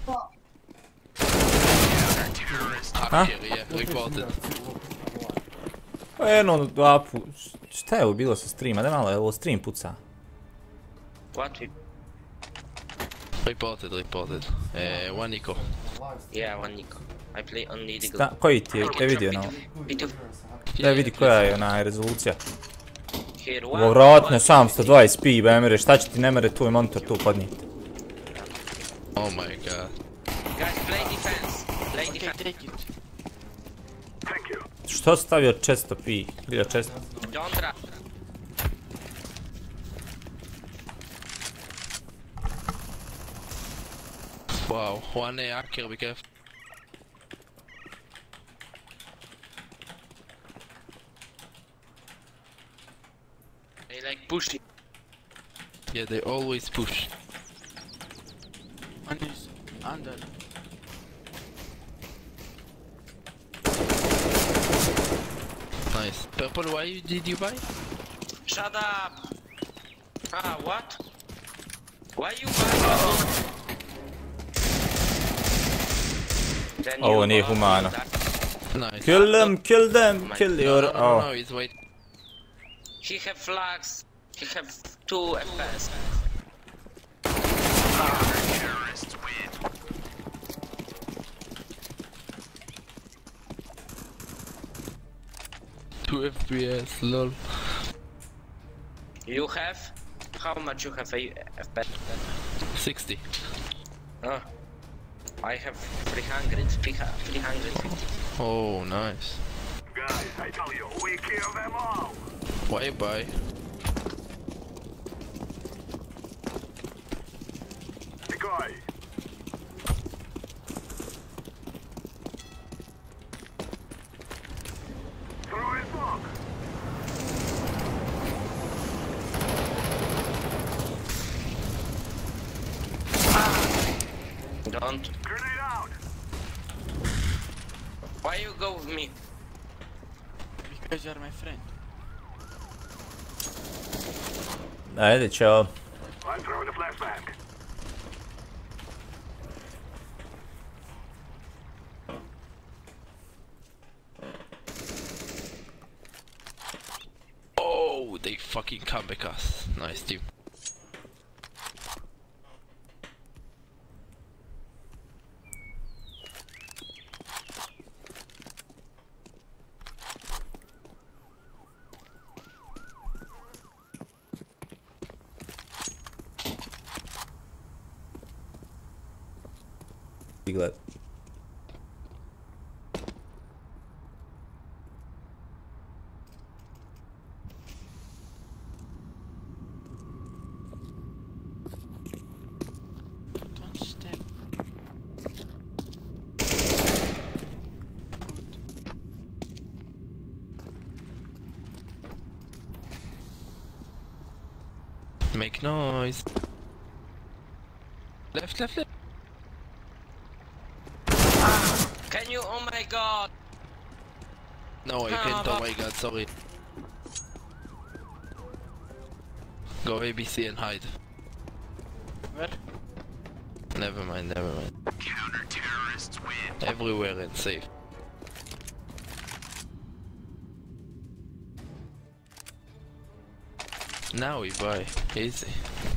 Ha? kill. Hacker, yeah, reported. Pa jedno, dva pu... Šta je ovo bilo sa streama? Da malo, je ovo stream puca? What we... Reported, reported. Uh, one Nico. Yeah, one Nico. I play only the Sta, koji ti je, te vidio na ovo? Video. Da vidi koja je ona rezolucija. Here, Ovo one. vratno, sam sto dvadeset p, bemere, šta će ti ne mere tvoj monitor tu podnijeti? Oh my god. Guys, play defense. Play Okay, defense. take it. Thank you. Što si stavio četiristo p, hiljadu četiristo? Don't rush. Wow, one A hacker, be careful. They like pushing. Yeah, they always push. One is under. Nice. Purple, why you- did you buy? Shut up. Ah, what? Why you buy? Then Ovo you nije go humano. that. Nice. Kill them, kill them, kill No, your... no, no, no, Oh. he's wait. He have flags. He have two F P S. Two F P S, lol. You have? How much you have a F P S? sixty. Oh. I have three hundred, three hundred fifty. Oh, nice. Guys, I tell you, we kill them all. Why buy? Decoy. Throw in smoke. Don't. Grenade out. Why you go with me? Because you're my friend. Ajde, čao. I'm throwing a flashbang. Oh, they fucking come back us. Nice team. Be glad. Don't step. Make noise. Left, left, left. Can you? Oh my god! No, I can't. Oh my god, sorry. Go A B C and hide. Where? Never mind, never mind. Counter-terrorists win. Everywhere and safe. Now we buy. Easy.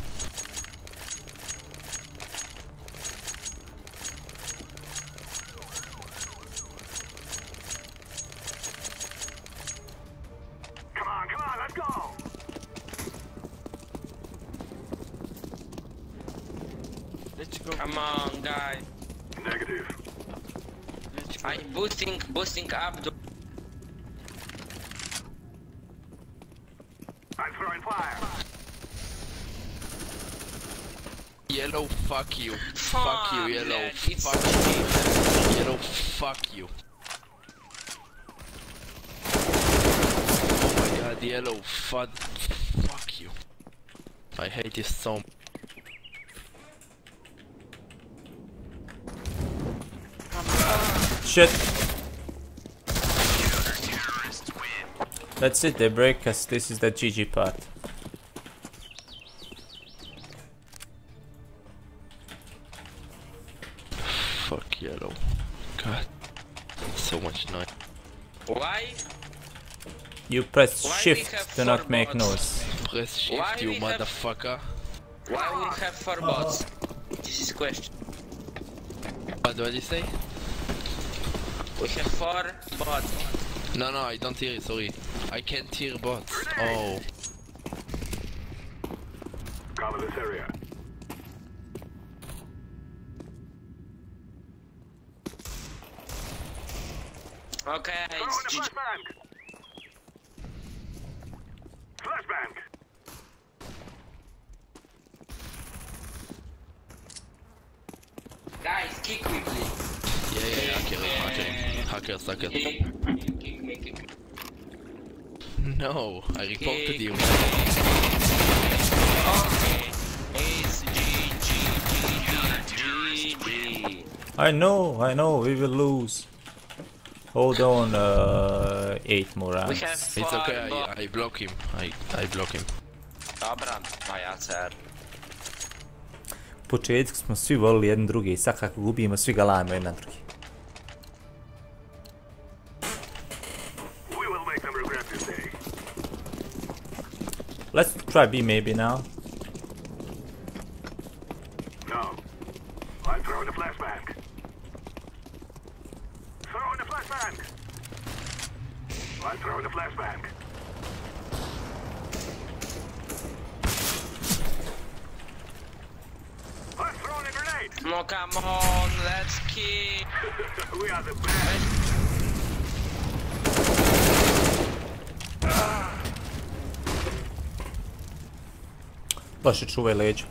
Come on, come on, let's go. Let's go. Come on, guys. Negative. Let's go. I'm boosting, boosting up. The I'm throwing fire. Yellow, fuck you. Fuck, Fuck you, yellow. man, it's- Fuck you. Yellow, fuck you. Oh my god, yellow, fud. Fuck you. I hate you so much. Shit. That's it, they break us. This is the G G part. Fuck yellow. God. So much noise. Why? You press Why we shift have to not four make bots? noise. Press shift, Why you we have- motherfucker. Why we have four bots? This is question. What do you say? We have four bots. No, no, I don't hear it, sorry. I can't hear bots. Oh. Cover this area. Okay, Throwing it's a G G. flashbang. Flashbang. Guys, kick me, please. Yeah, yeah, yeah, hacker, hacker. Hacker, sucker. Kick me, kick me. No, I reported you. Okay. It's G G G G G. I know, I know, we will lose. Hold on, uh, eight more We rounds. have It's four okay, bots. I, I block him. I, I block him. Dobra, a ja cer. U početku smo svi volili jedan drugi, sad kako gubimo, svi galajmo jedan drugi. We will make them regret this day. Let's try B maybe now. No. I'm throwing a flashbang. Throwing a flashbang. I'm throwing a flashbang. I'm throwing a grenade. No, come on, let's kick. We are the best. Baš je čuvaj leđa.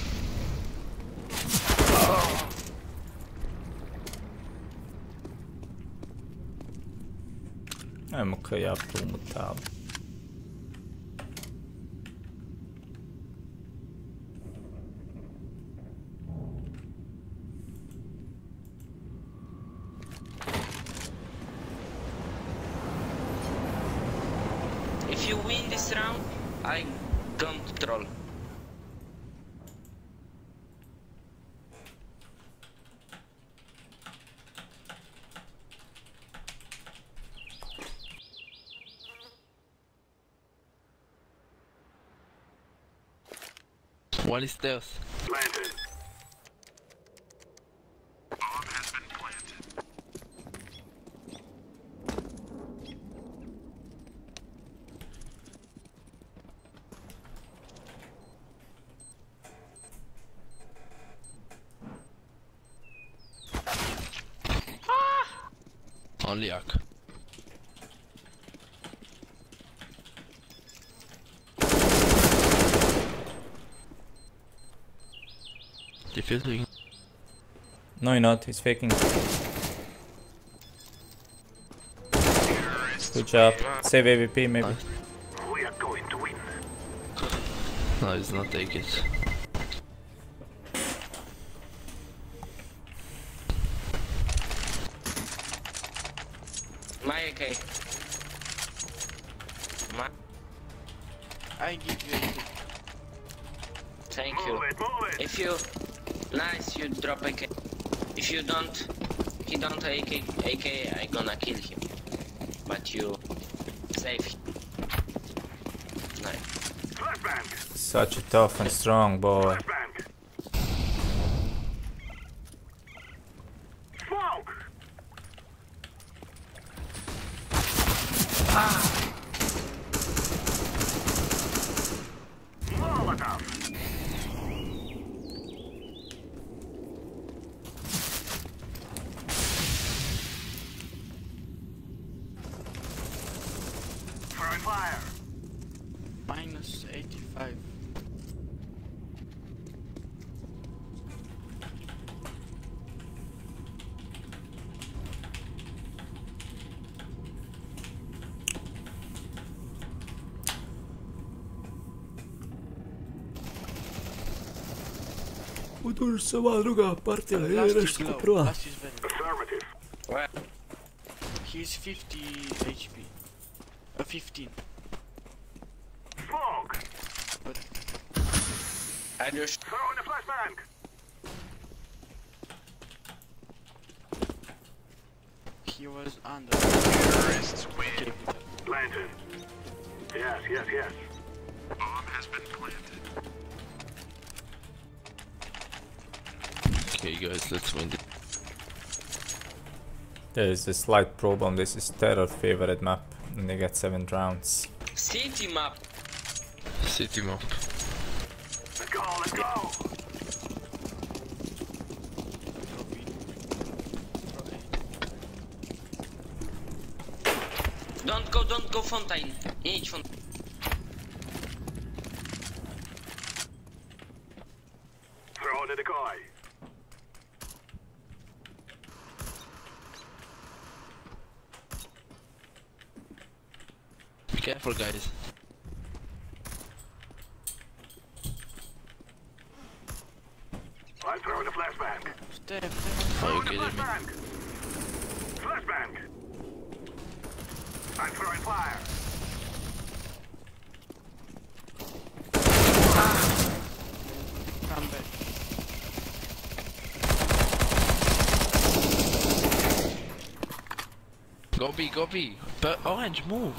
Ajmo kaj ja tu umutam. you win this round, I don't troll. One is theirs. Planted. Only Ark. Defusing. No, you're not. He's faking. Good job. Save A V P, maybe. Nice. We are going to win. No, he's not take it. My A K. My. I give you A K. Thank you. Move it, move it. If you nice, you drop A K. If you don't, he don't A K. A K, I gonna kill him. But you save him. Nice. Flashbang. Such a tough and strong boy. Flashbang. Smoke. Molotov. Throwing fire. Minus eighty-five. Udursa va druga partija, je Last is nešto low. prva. Last is very low. Affirmative. Well, He's fifty H P. Uh, fifteen. Smoke. I just Throwing a flashbang. He was under. Terrorists win. Okay. Planted. Yes, yes, yes. Bomb has been planted. Okay, guys, let's win this. There is a slight problem. This is Terror favorite map, and they get seven rounds. city map. City map. Let's go, let's go. Don't go, don't go Fontaine. Idź Fontaine. Throwing a decoy. Be careful, guys. I'm throwing a flashbang. Step, step. Are you Throwing a kidding me? flashbang. Flashbang. I'm throwing fire. Come back. Go B, go B. But orange, move.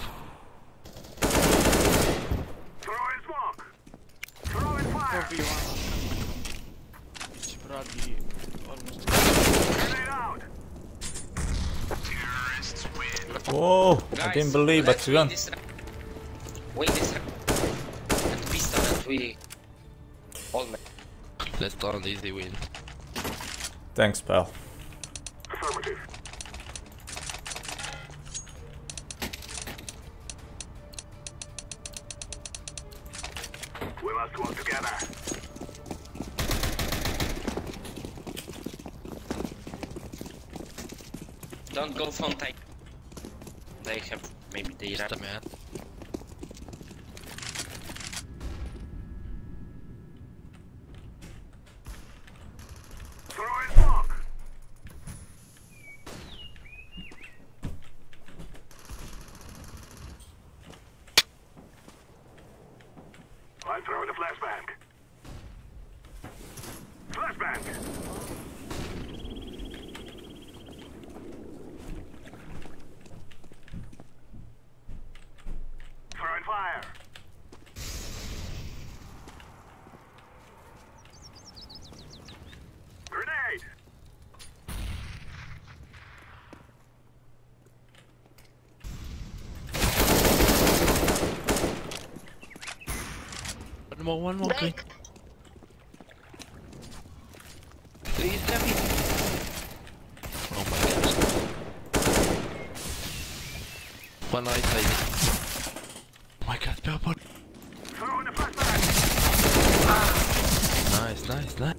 Throwing smoke. Throwing fire. Copy one. It's probably almost. Grenade out. Terrorists win. Whoa! I Guys, didn't believe, but let's we win won. this round. Win this round. And pistol and we all men. Let's do an easy win. Thanks, pal. Affirmative. We must work together. Don't go Fontaine. They have maybe they Just a run. man. Throwing smoke. more, one more. Green. Break. Please, Debbie. Oh my gosh. One right side. Oh my god, purple. Throwing the flashbang. Nice, nice, nice.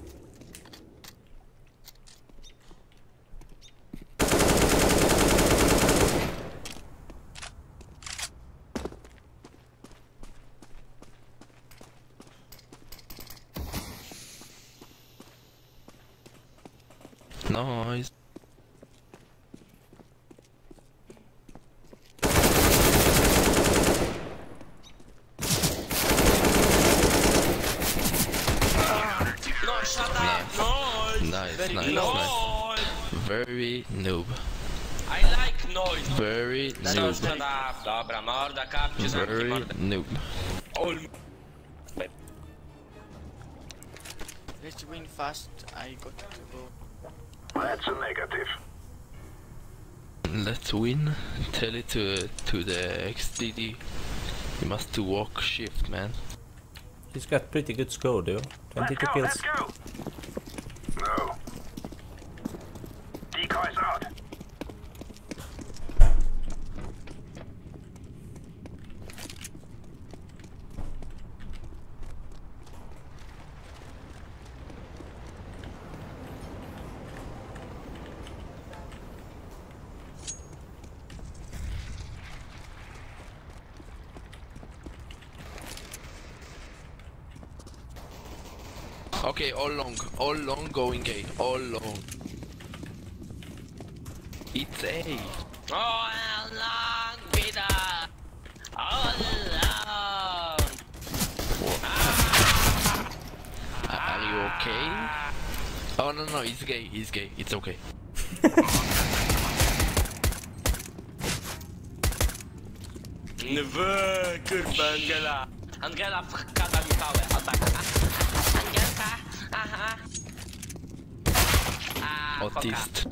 Nice. No, shut up! Nice. Noise! Nice, Very nice, good. nice. Very noob. I like noise! Very No, noob. shut up! Dobra, morda, kapcie, zamknij Very mordę. noob. All... Let's win fast. I got to go. That's a negative. Let's win. Tell it to to the X D D. You must to walk shift, man. He's got pretty good score though. Let's twenty-two go, kills. let's go. No. Decoys out. Okay, all long, all long going A, all long. It's A. All along, vida! All along! Are you okay? Oh no no, he's gay, he's gay, it's okay. Nwy, kurwa, Angela! Angela wkada mi pałę, o tak. Angelka, aha. A, Autist.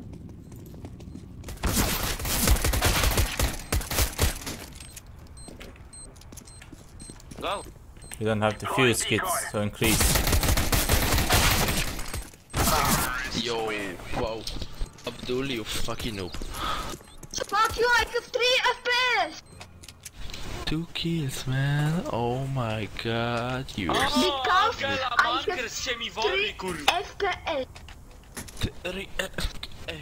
Go! You don't have the fuse kits, so increase. Yo, wow. Abdul, you fucking noob. Fuck you, I have three F P S! Two kills, man. Oh my god, you. O, Because Angela, I bunker have z ziemi wody, three kurwa! F P S. Three- eh.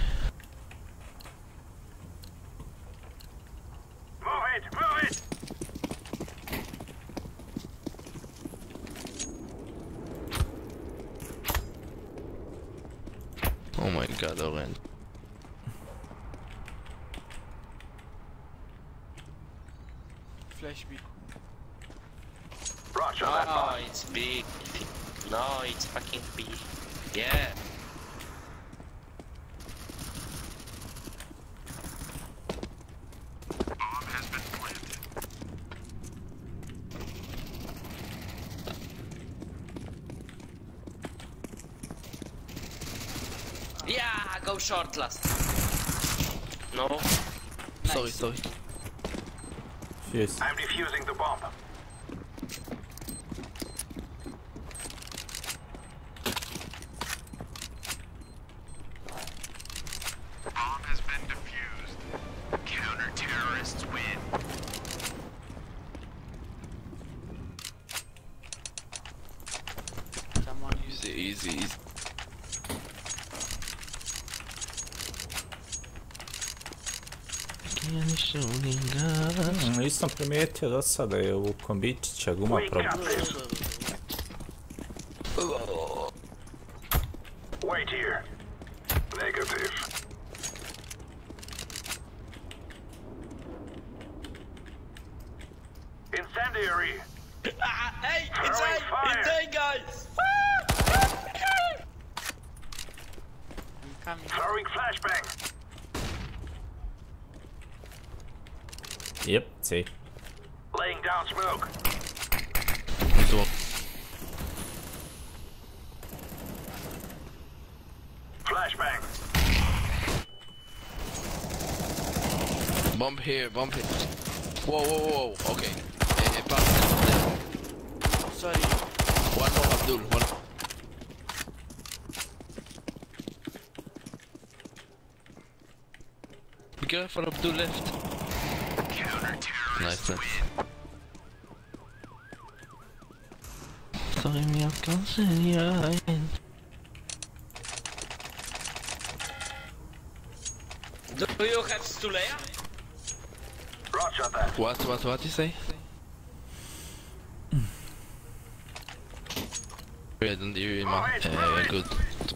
Move it, move it. Oh my god, Oren. Flash B. Roger that. Oh, it's big. No, it's fucking big. Yeah. Bomb has been planted. Yeah, go short last. No. Sorry, sorry. Fuse. I'm defusing the bomb. Bomb has been defused. Counter-terrorists win. Someone Easy, easy, easy. Hmm, nisam primijetio do sada je u kombičića guma We problem. got this. Wait here. Negative. Incendiary. Ah, hey, it's Throwing A, fire. it's A, guys. I'm coming. Throwing flashbang. Yep, see. Laying down smoke. So, Flashbang. bomb here, bomb here. Whoa, whoa, whoa. Okay. Eh, eh, pass. sorry. One more Abdul, one. Be careful, Abdul left. Nice, nice. Sorry, me, I've got Do you have Stulea? Roger that. What, what, what you say? I don't hear you, man. Uh, good.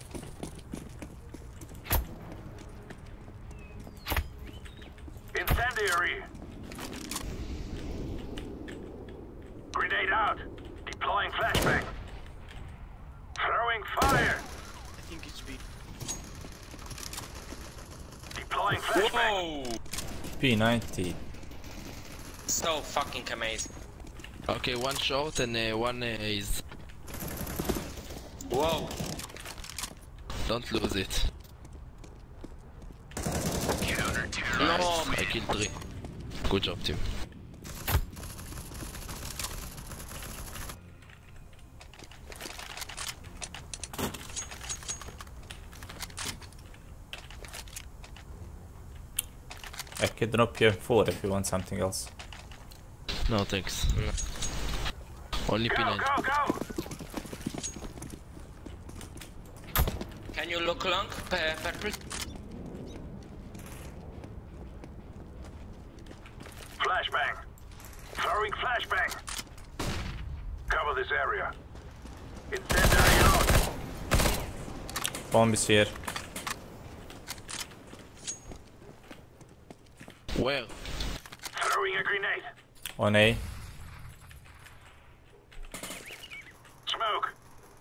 Incendiary. Grenade out. Deploying flashbang. Throwing fire. I think it's B. Deploying flashbang. Whoa! P ninety. So fucking amazing. Okay, one shot and uh, one uh, is. Whoa! Don't lose it. No, I killed three. Good job, team. I can drop you four if you want something else. No, thanks. No. Only P Go, nine. go, go. Can you look long, uh, purple? Flashbang. Throwing flashbang. Cover this area. Incendiary out. Bomb is here. Where? Throwing a grenade. On A. Smoke.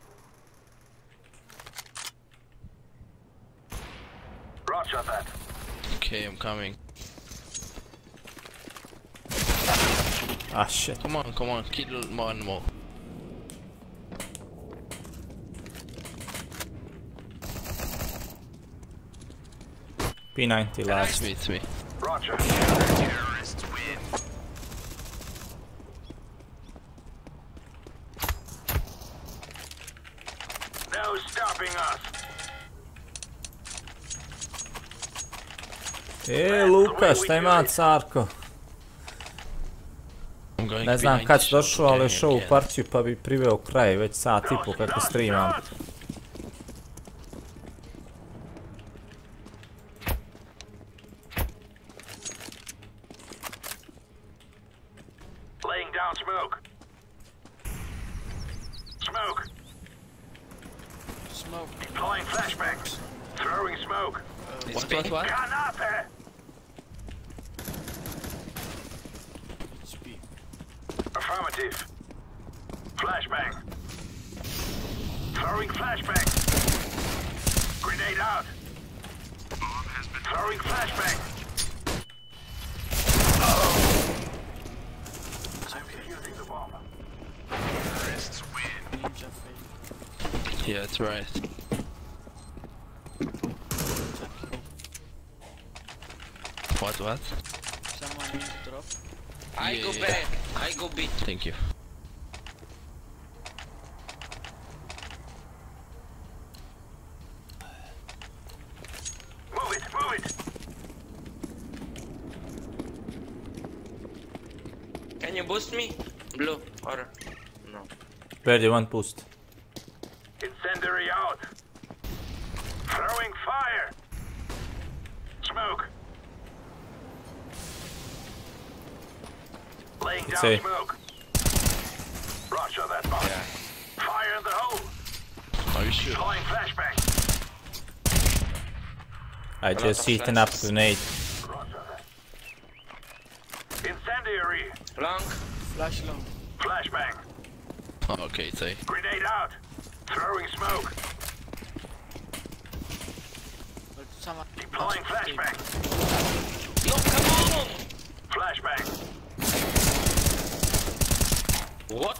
Roger that. Okay, I'm coming. Ah shit. Come on, come on, kill one more. P ninety last. It's me, it's me. Roger. Terrorists win. No stopping us. E, Luka, šta ima carko? Ne znam kad si došao, ali je šao u partiju pa bi priveo kraj, već sat i po kako streamam. Laying down smoke. Smoke. Smoke. Deploying flashbangs. Throwing smoke. Uh, What, what, what? Granate. it's B. Affirmative. Flashbang. Throwing flashbang. Grenade out. Bomb has been throwing flashbang. I'm defusing the bomb. Terrorists win. Beams are failed. Yeah, that's right. What, what? Someone needs to drop. I Yeah, go yeah. back. I go B. Thank you. Move it, move it. Can you boost me? Blue or no? Where do you want boost? Incendiary out. Throwing fire. Smoke. Laying down Say. smoke. Roger that bomb. Yeah. Fire in the hole. Are you sure? Deploying flashbang. I just eaten up grenade. Roger that. Incendiary. Long. Flash long. Flashbang. Oh, okay, say. Grenade out. Throwing smoke. But someone. Deploying flashbang. Yo, come on! Flashbang. What?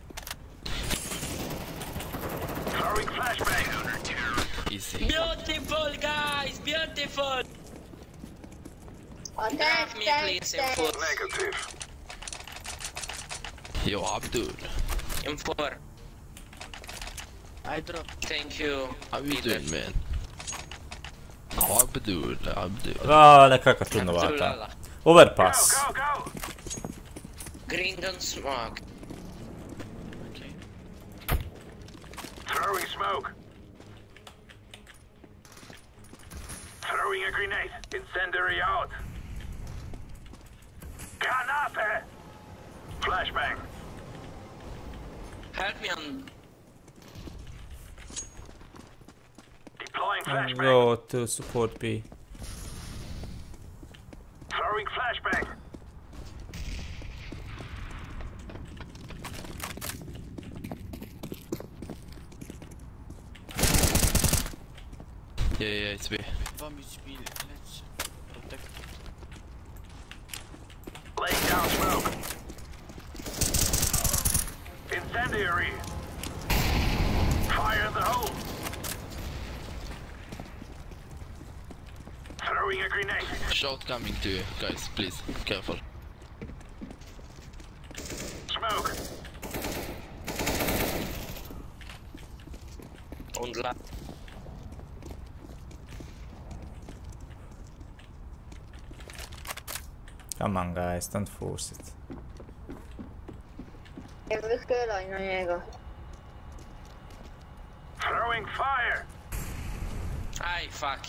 Throwing flashbang. Easy. Beautiful, guys! Beautiful! Oh, Grab thanks, me, thanks, please, in thanks. foot. Negative. Yo, Abdul. M four. I drop. Thank you. How you doing, man? Abdul, Abdul. A, nekakva čudnovata. Overpass. Go, go, go! Green don't smoke. Okay. Throwing smoke. Throwing a grenade. Incendiary out. Granape! Flashbang. Help me on. Deploying flashbang. Go to support B. Throwing flashbang. Yeah, yeah, it's B. Bomb is B. Let's protect. Laying down smoke. Incendiary. Fire in the hole. Throwing a grenade. Shot coming to you, guys, please, careful. Smoke. Und la. Come on guys, don't force it. Nie wychylaj na niego. Throwing fire. Ay, fuck.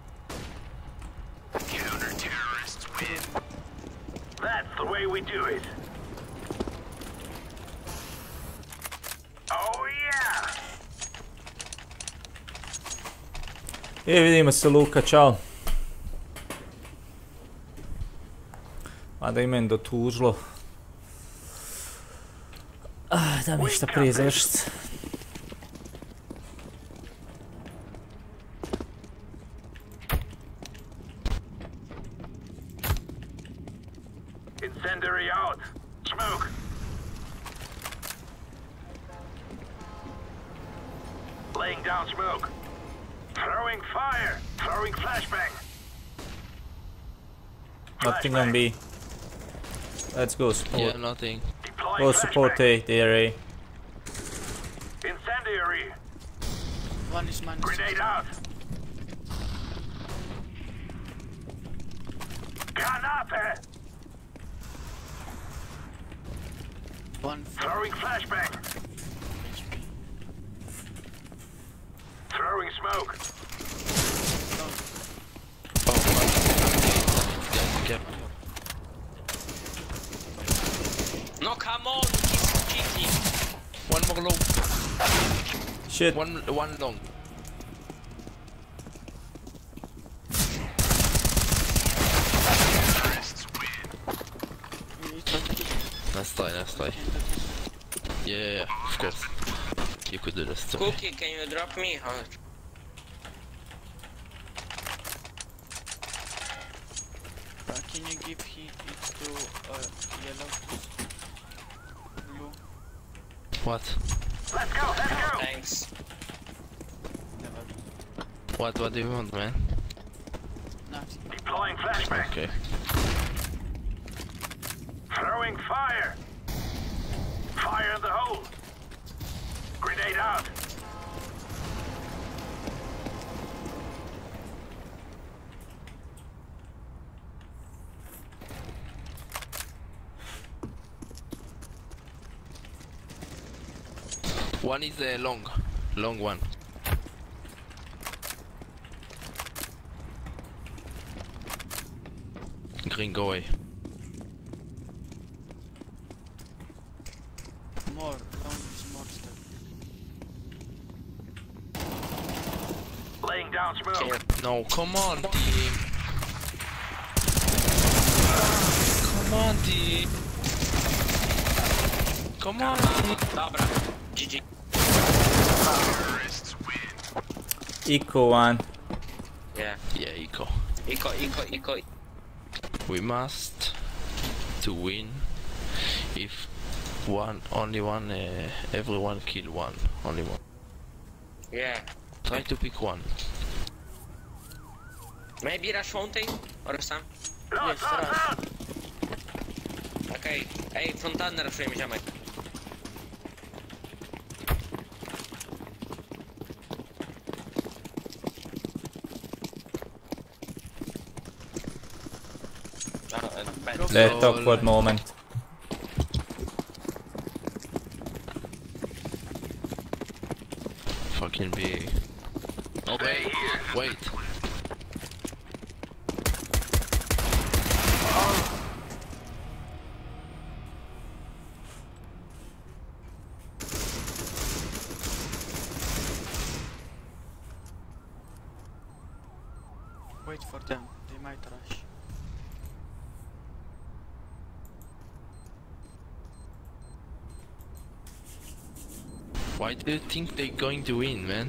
Counter-terrorists win. That's the way we do it. Oh yeah! I vidimo se Luka, čao. Mada i meni dotužilo. Ah, da mi šta prije završiti. Incendiary out. Smoke. Laying down smoke. Throwing fire. Throwing flashbang. Nothing on B. Let's go support. Yeah, nothing. Deploying Go support flashbang. A, the A. Incendiary. One is minus. Grenade out. Granape. One four. Throwing flashbang. H P. Throwing smoke. Oh, guys, careful. No, come on, keep kicking. One more long. Shit. One, one long. Nice try, nice try. Yeah, yeah, yeah, of course. You could do this too. Cookie, can you drop me? Or... Uh, can you give he it to uh, yellow? Blue? What? Let's go, let's go. Thanks. Never. What, what do you want, man? Nothing. Deploying flashbang. Okay. Throwing fire. Fire in the hole. Grenade out. One is a uh, long, long one. Green, go away. More. Long is more stuff. Laying down smoke. No, come on, team. Come on, team. Come on, team. Dobra, G G. Eco one. Yeah. Yeah, eco. Eco, eco, eco. We must to win. If one, only one, uh, everyone kill one, only one. Yeah. Try to pick one. Maybe rush fountain or some. Yes, right. Okay. Ej, fontannę rushujemy, ziomek. Uh, bad. That awkward moment. Fucking B. Oh wait, wait. Wait for them, they might rush. Why do you think they're going to win, man?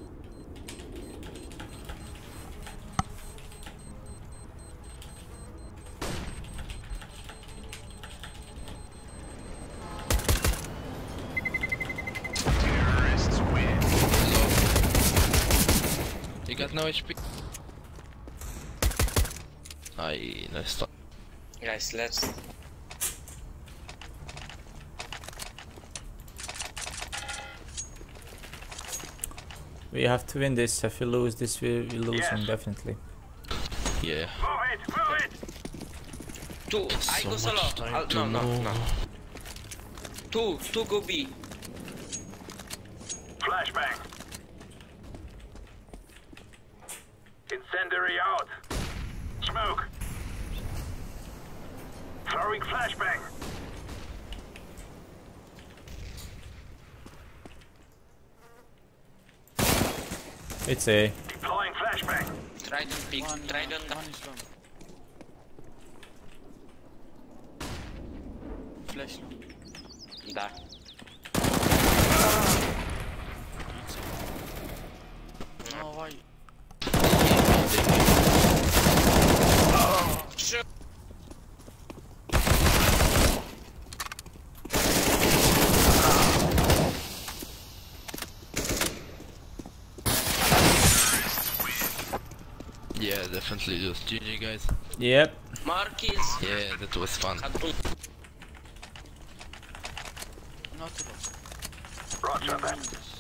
Terrorists win. You got no H P. Aye, nice stop. Guys, let's. We have to win this. If we lose this, we we lose Yes. him definitely. Yeah. Move it, move it. Two, I So go solo. much time I'll, to no, no, move. no. Two, two go B. Flashbang. Incendiary out. Smoke. Throwing flashbang. It's A. Deploying flashbang. Trident peak, One, Trident uh, one is long. Flash long. da. No, why? Trzy. Yeah, definitely just G G guys. Yep. More kills. Yeah, that was fun. Hadun. Not lost. Roger that.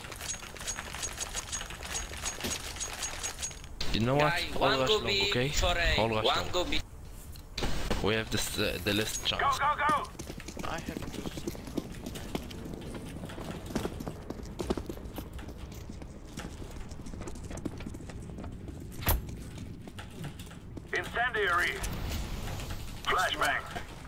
You know what? Guy, All one rush go long, B okay? for A. All rush One long. go B. We have this uh, the less Go, chance. go, go. I have to. Incendiary. Flashbang.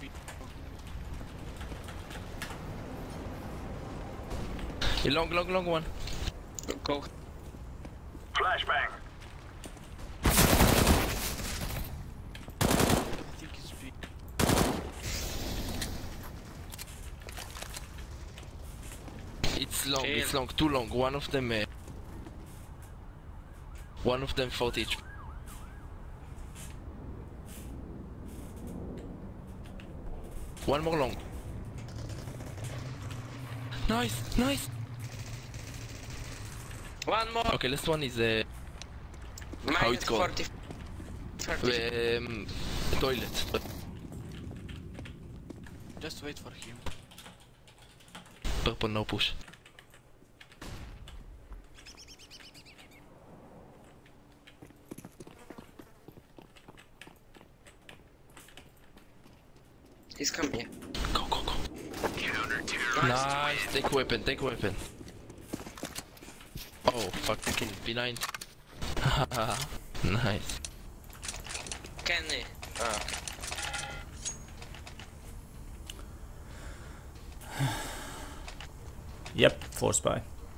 A long, long, long one. Go. Flashbang. I think it's big. It's long, Kill. it's long, too long. One of them. Uh, one of them forty H P. One more long. Nice, nice. One more. Okay, last one is uh, how Minus it called? forty. thirty. Um, toilet. Just wait for him. Purple, no push. He's coming. Go, go, go. Nice, take weapon, take weapon. Oh, fucking B nine. Nice. Kenny. Ah. Yep. Force buy.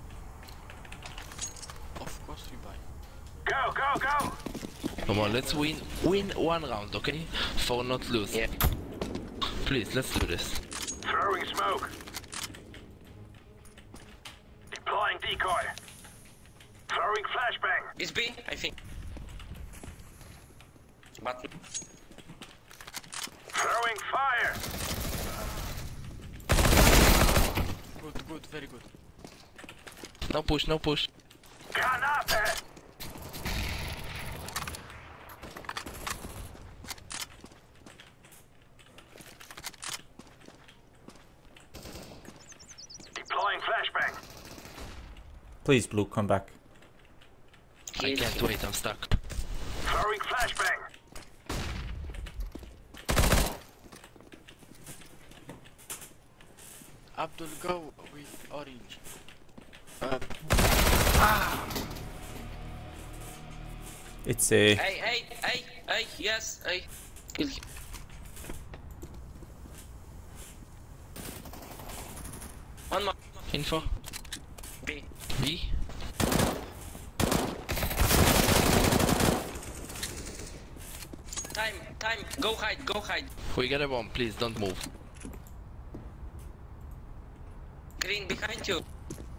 Of course we buy. Go, go, go. Come on, let's win. Win one round, okay? For not lose. Yeah. Please, let's do this. Throwing smoke. Deploying decoy. Throwing flashbang. It's B, I think. But Throwing fire. Good, good, very good. No push, no push. Granate. Deploying flashbang. Please, Blue, come back. I can't wait, I'm stuck. Throwing flashbang. Abdul, go with orange. Uh, It's a... Hey, hey, hey, hey, yes, hey. Kill him. One more. Info. B. B. Time, time, go hide, go hide. We got a bomb, please don't move. Green behind you.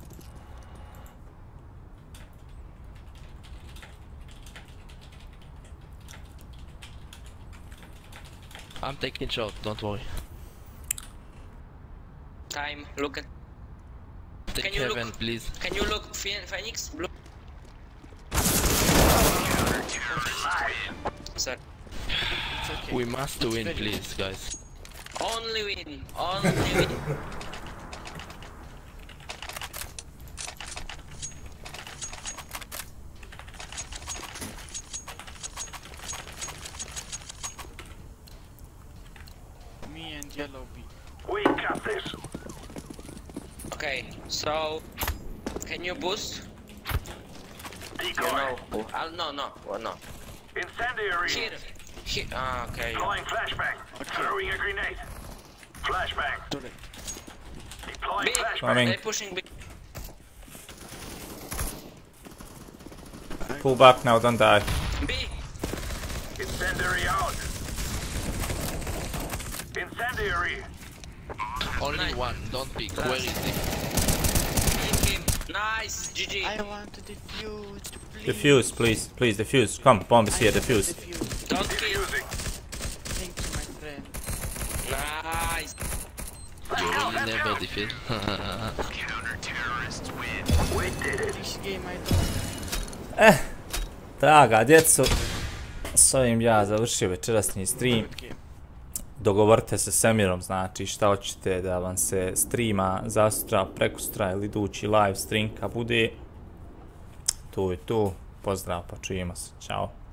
I'm taking shot, don't worry. Time, look at. Take Can you heaven, look? please. Can you look, Phe- Phoenix? Blue. Sir. it's okay. We must It's win, very please, guys. Only win, only win. Me and yellow B. We got this. Okay, so can you boost? Decoy. You know who? Uh, no, no, well, no. Incendiary. Here, here. Ah, okay. Deploying flashbang. Throwing a grenade. Flashbang. Turret. Deploying B. flashbang. Coming. They're pushing B. Pull back now, don't die. B. Incendiary out. Incendiary. Only Nice. one, don't pick. Last. Where is he? Hit him. Nice, G G. I want to defuse, please. Defuse, please, please, defuse. Come, bomb is here, defuse. Defuse. Don't kill. Defusing. Thank you, my friend. Nice. You really never defeat. Counter-terrorists win. We did it. This game I don't. Eh, draga djeco, s ovim ja završio večerasni stream. Good game. Dogovorite se s Emirom, znači šta hoćete da vam se streama za sutra, prekosutra ili idući live stream kad bude. Tu i tu, pozdrav, pa čujemo se, čao.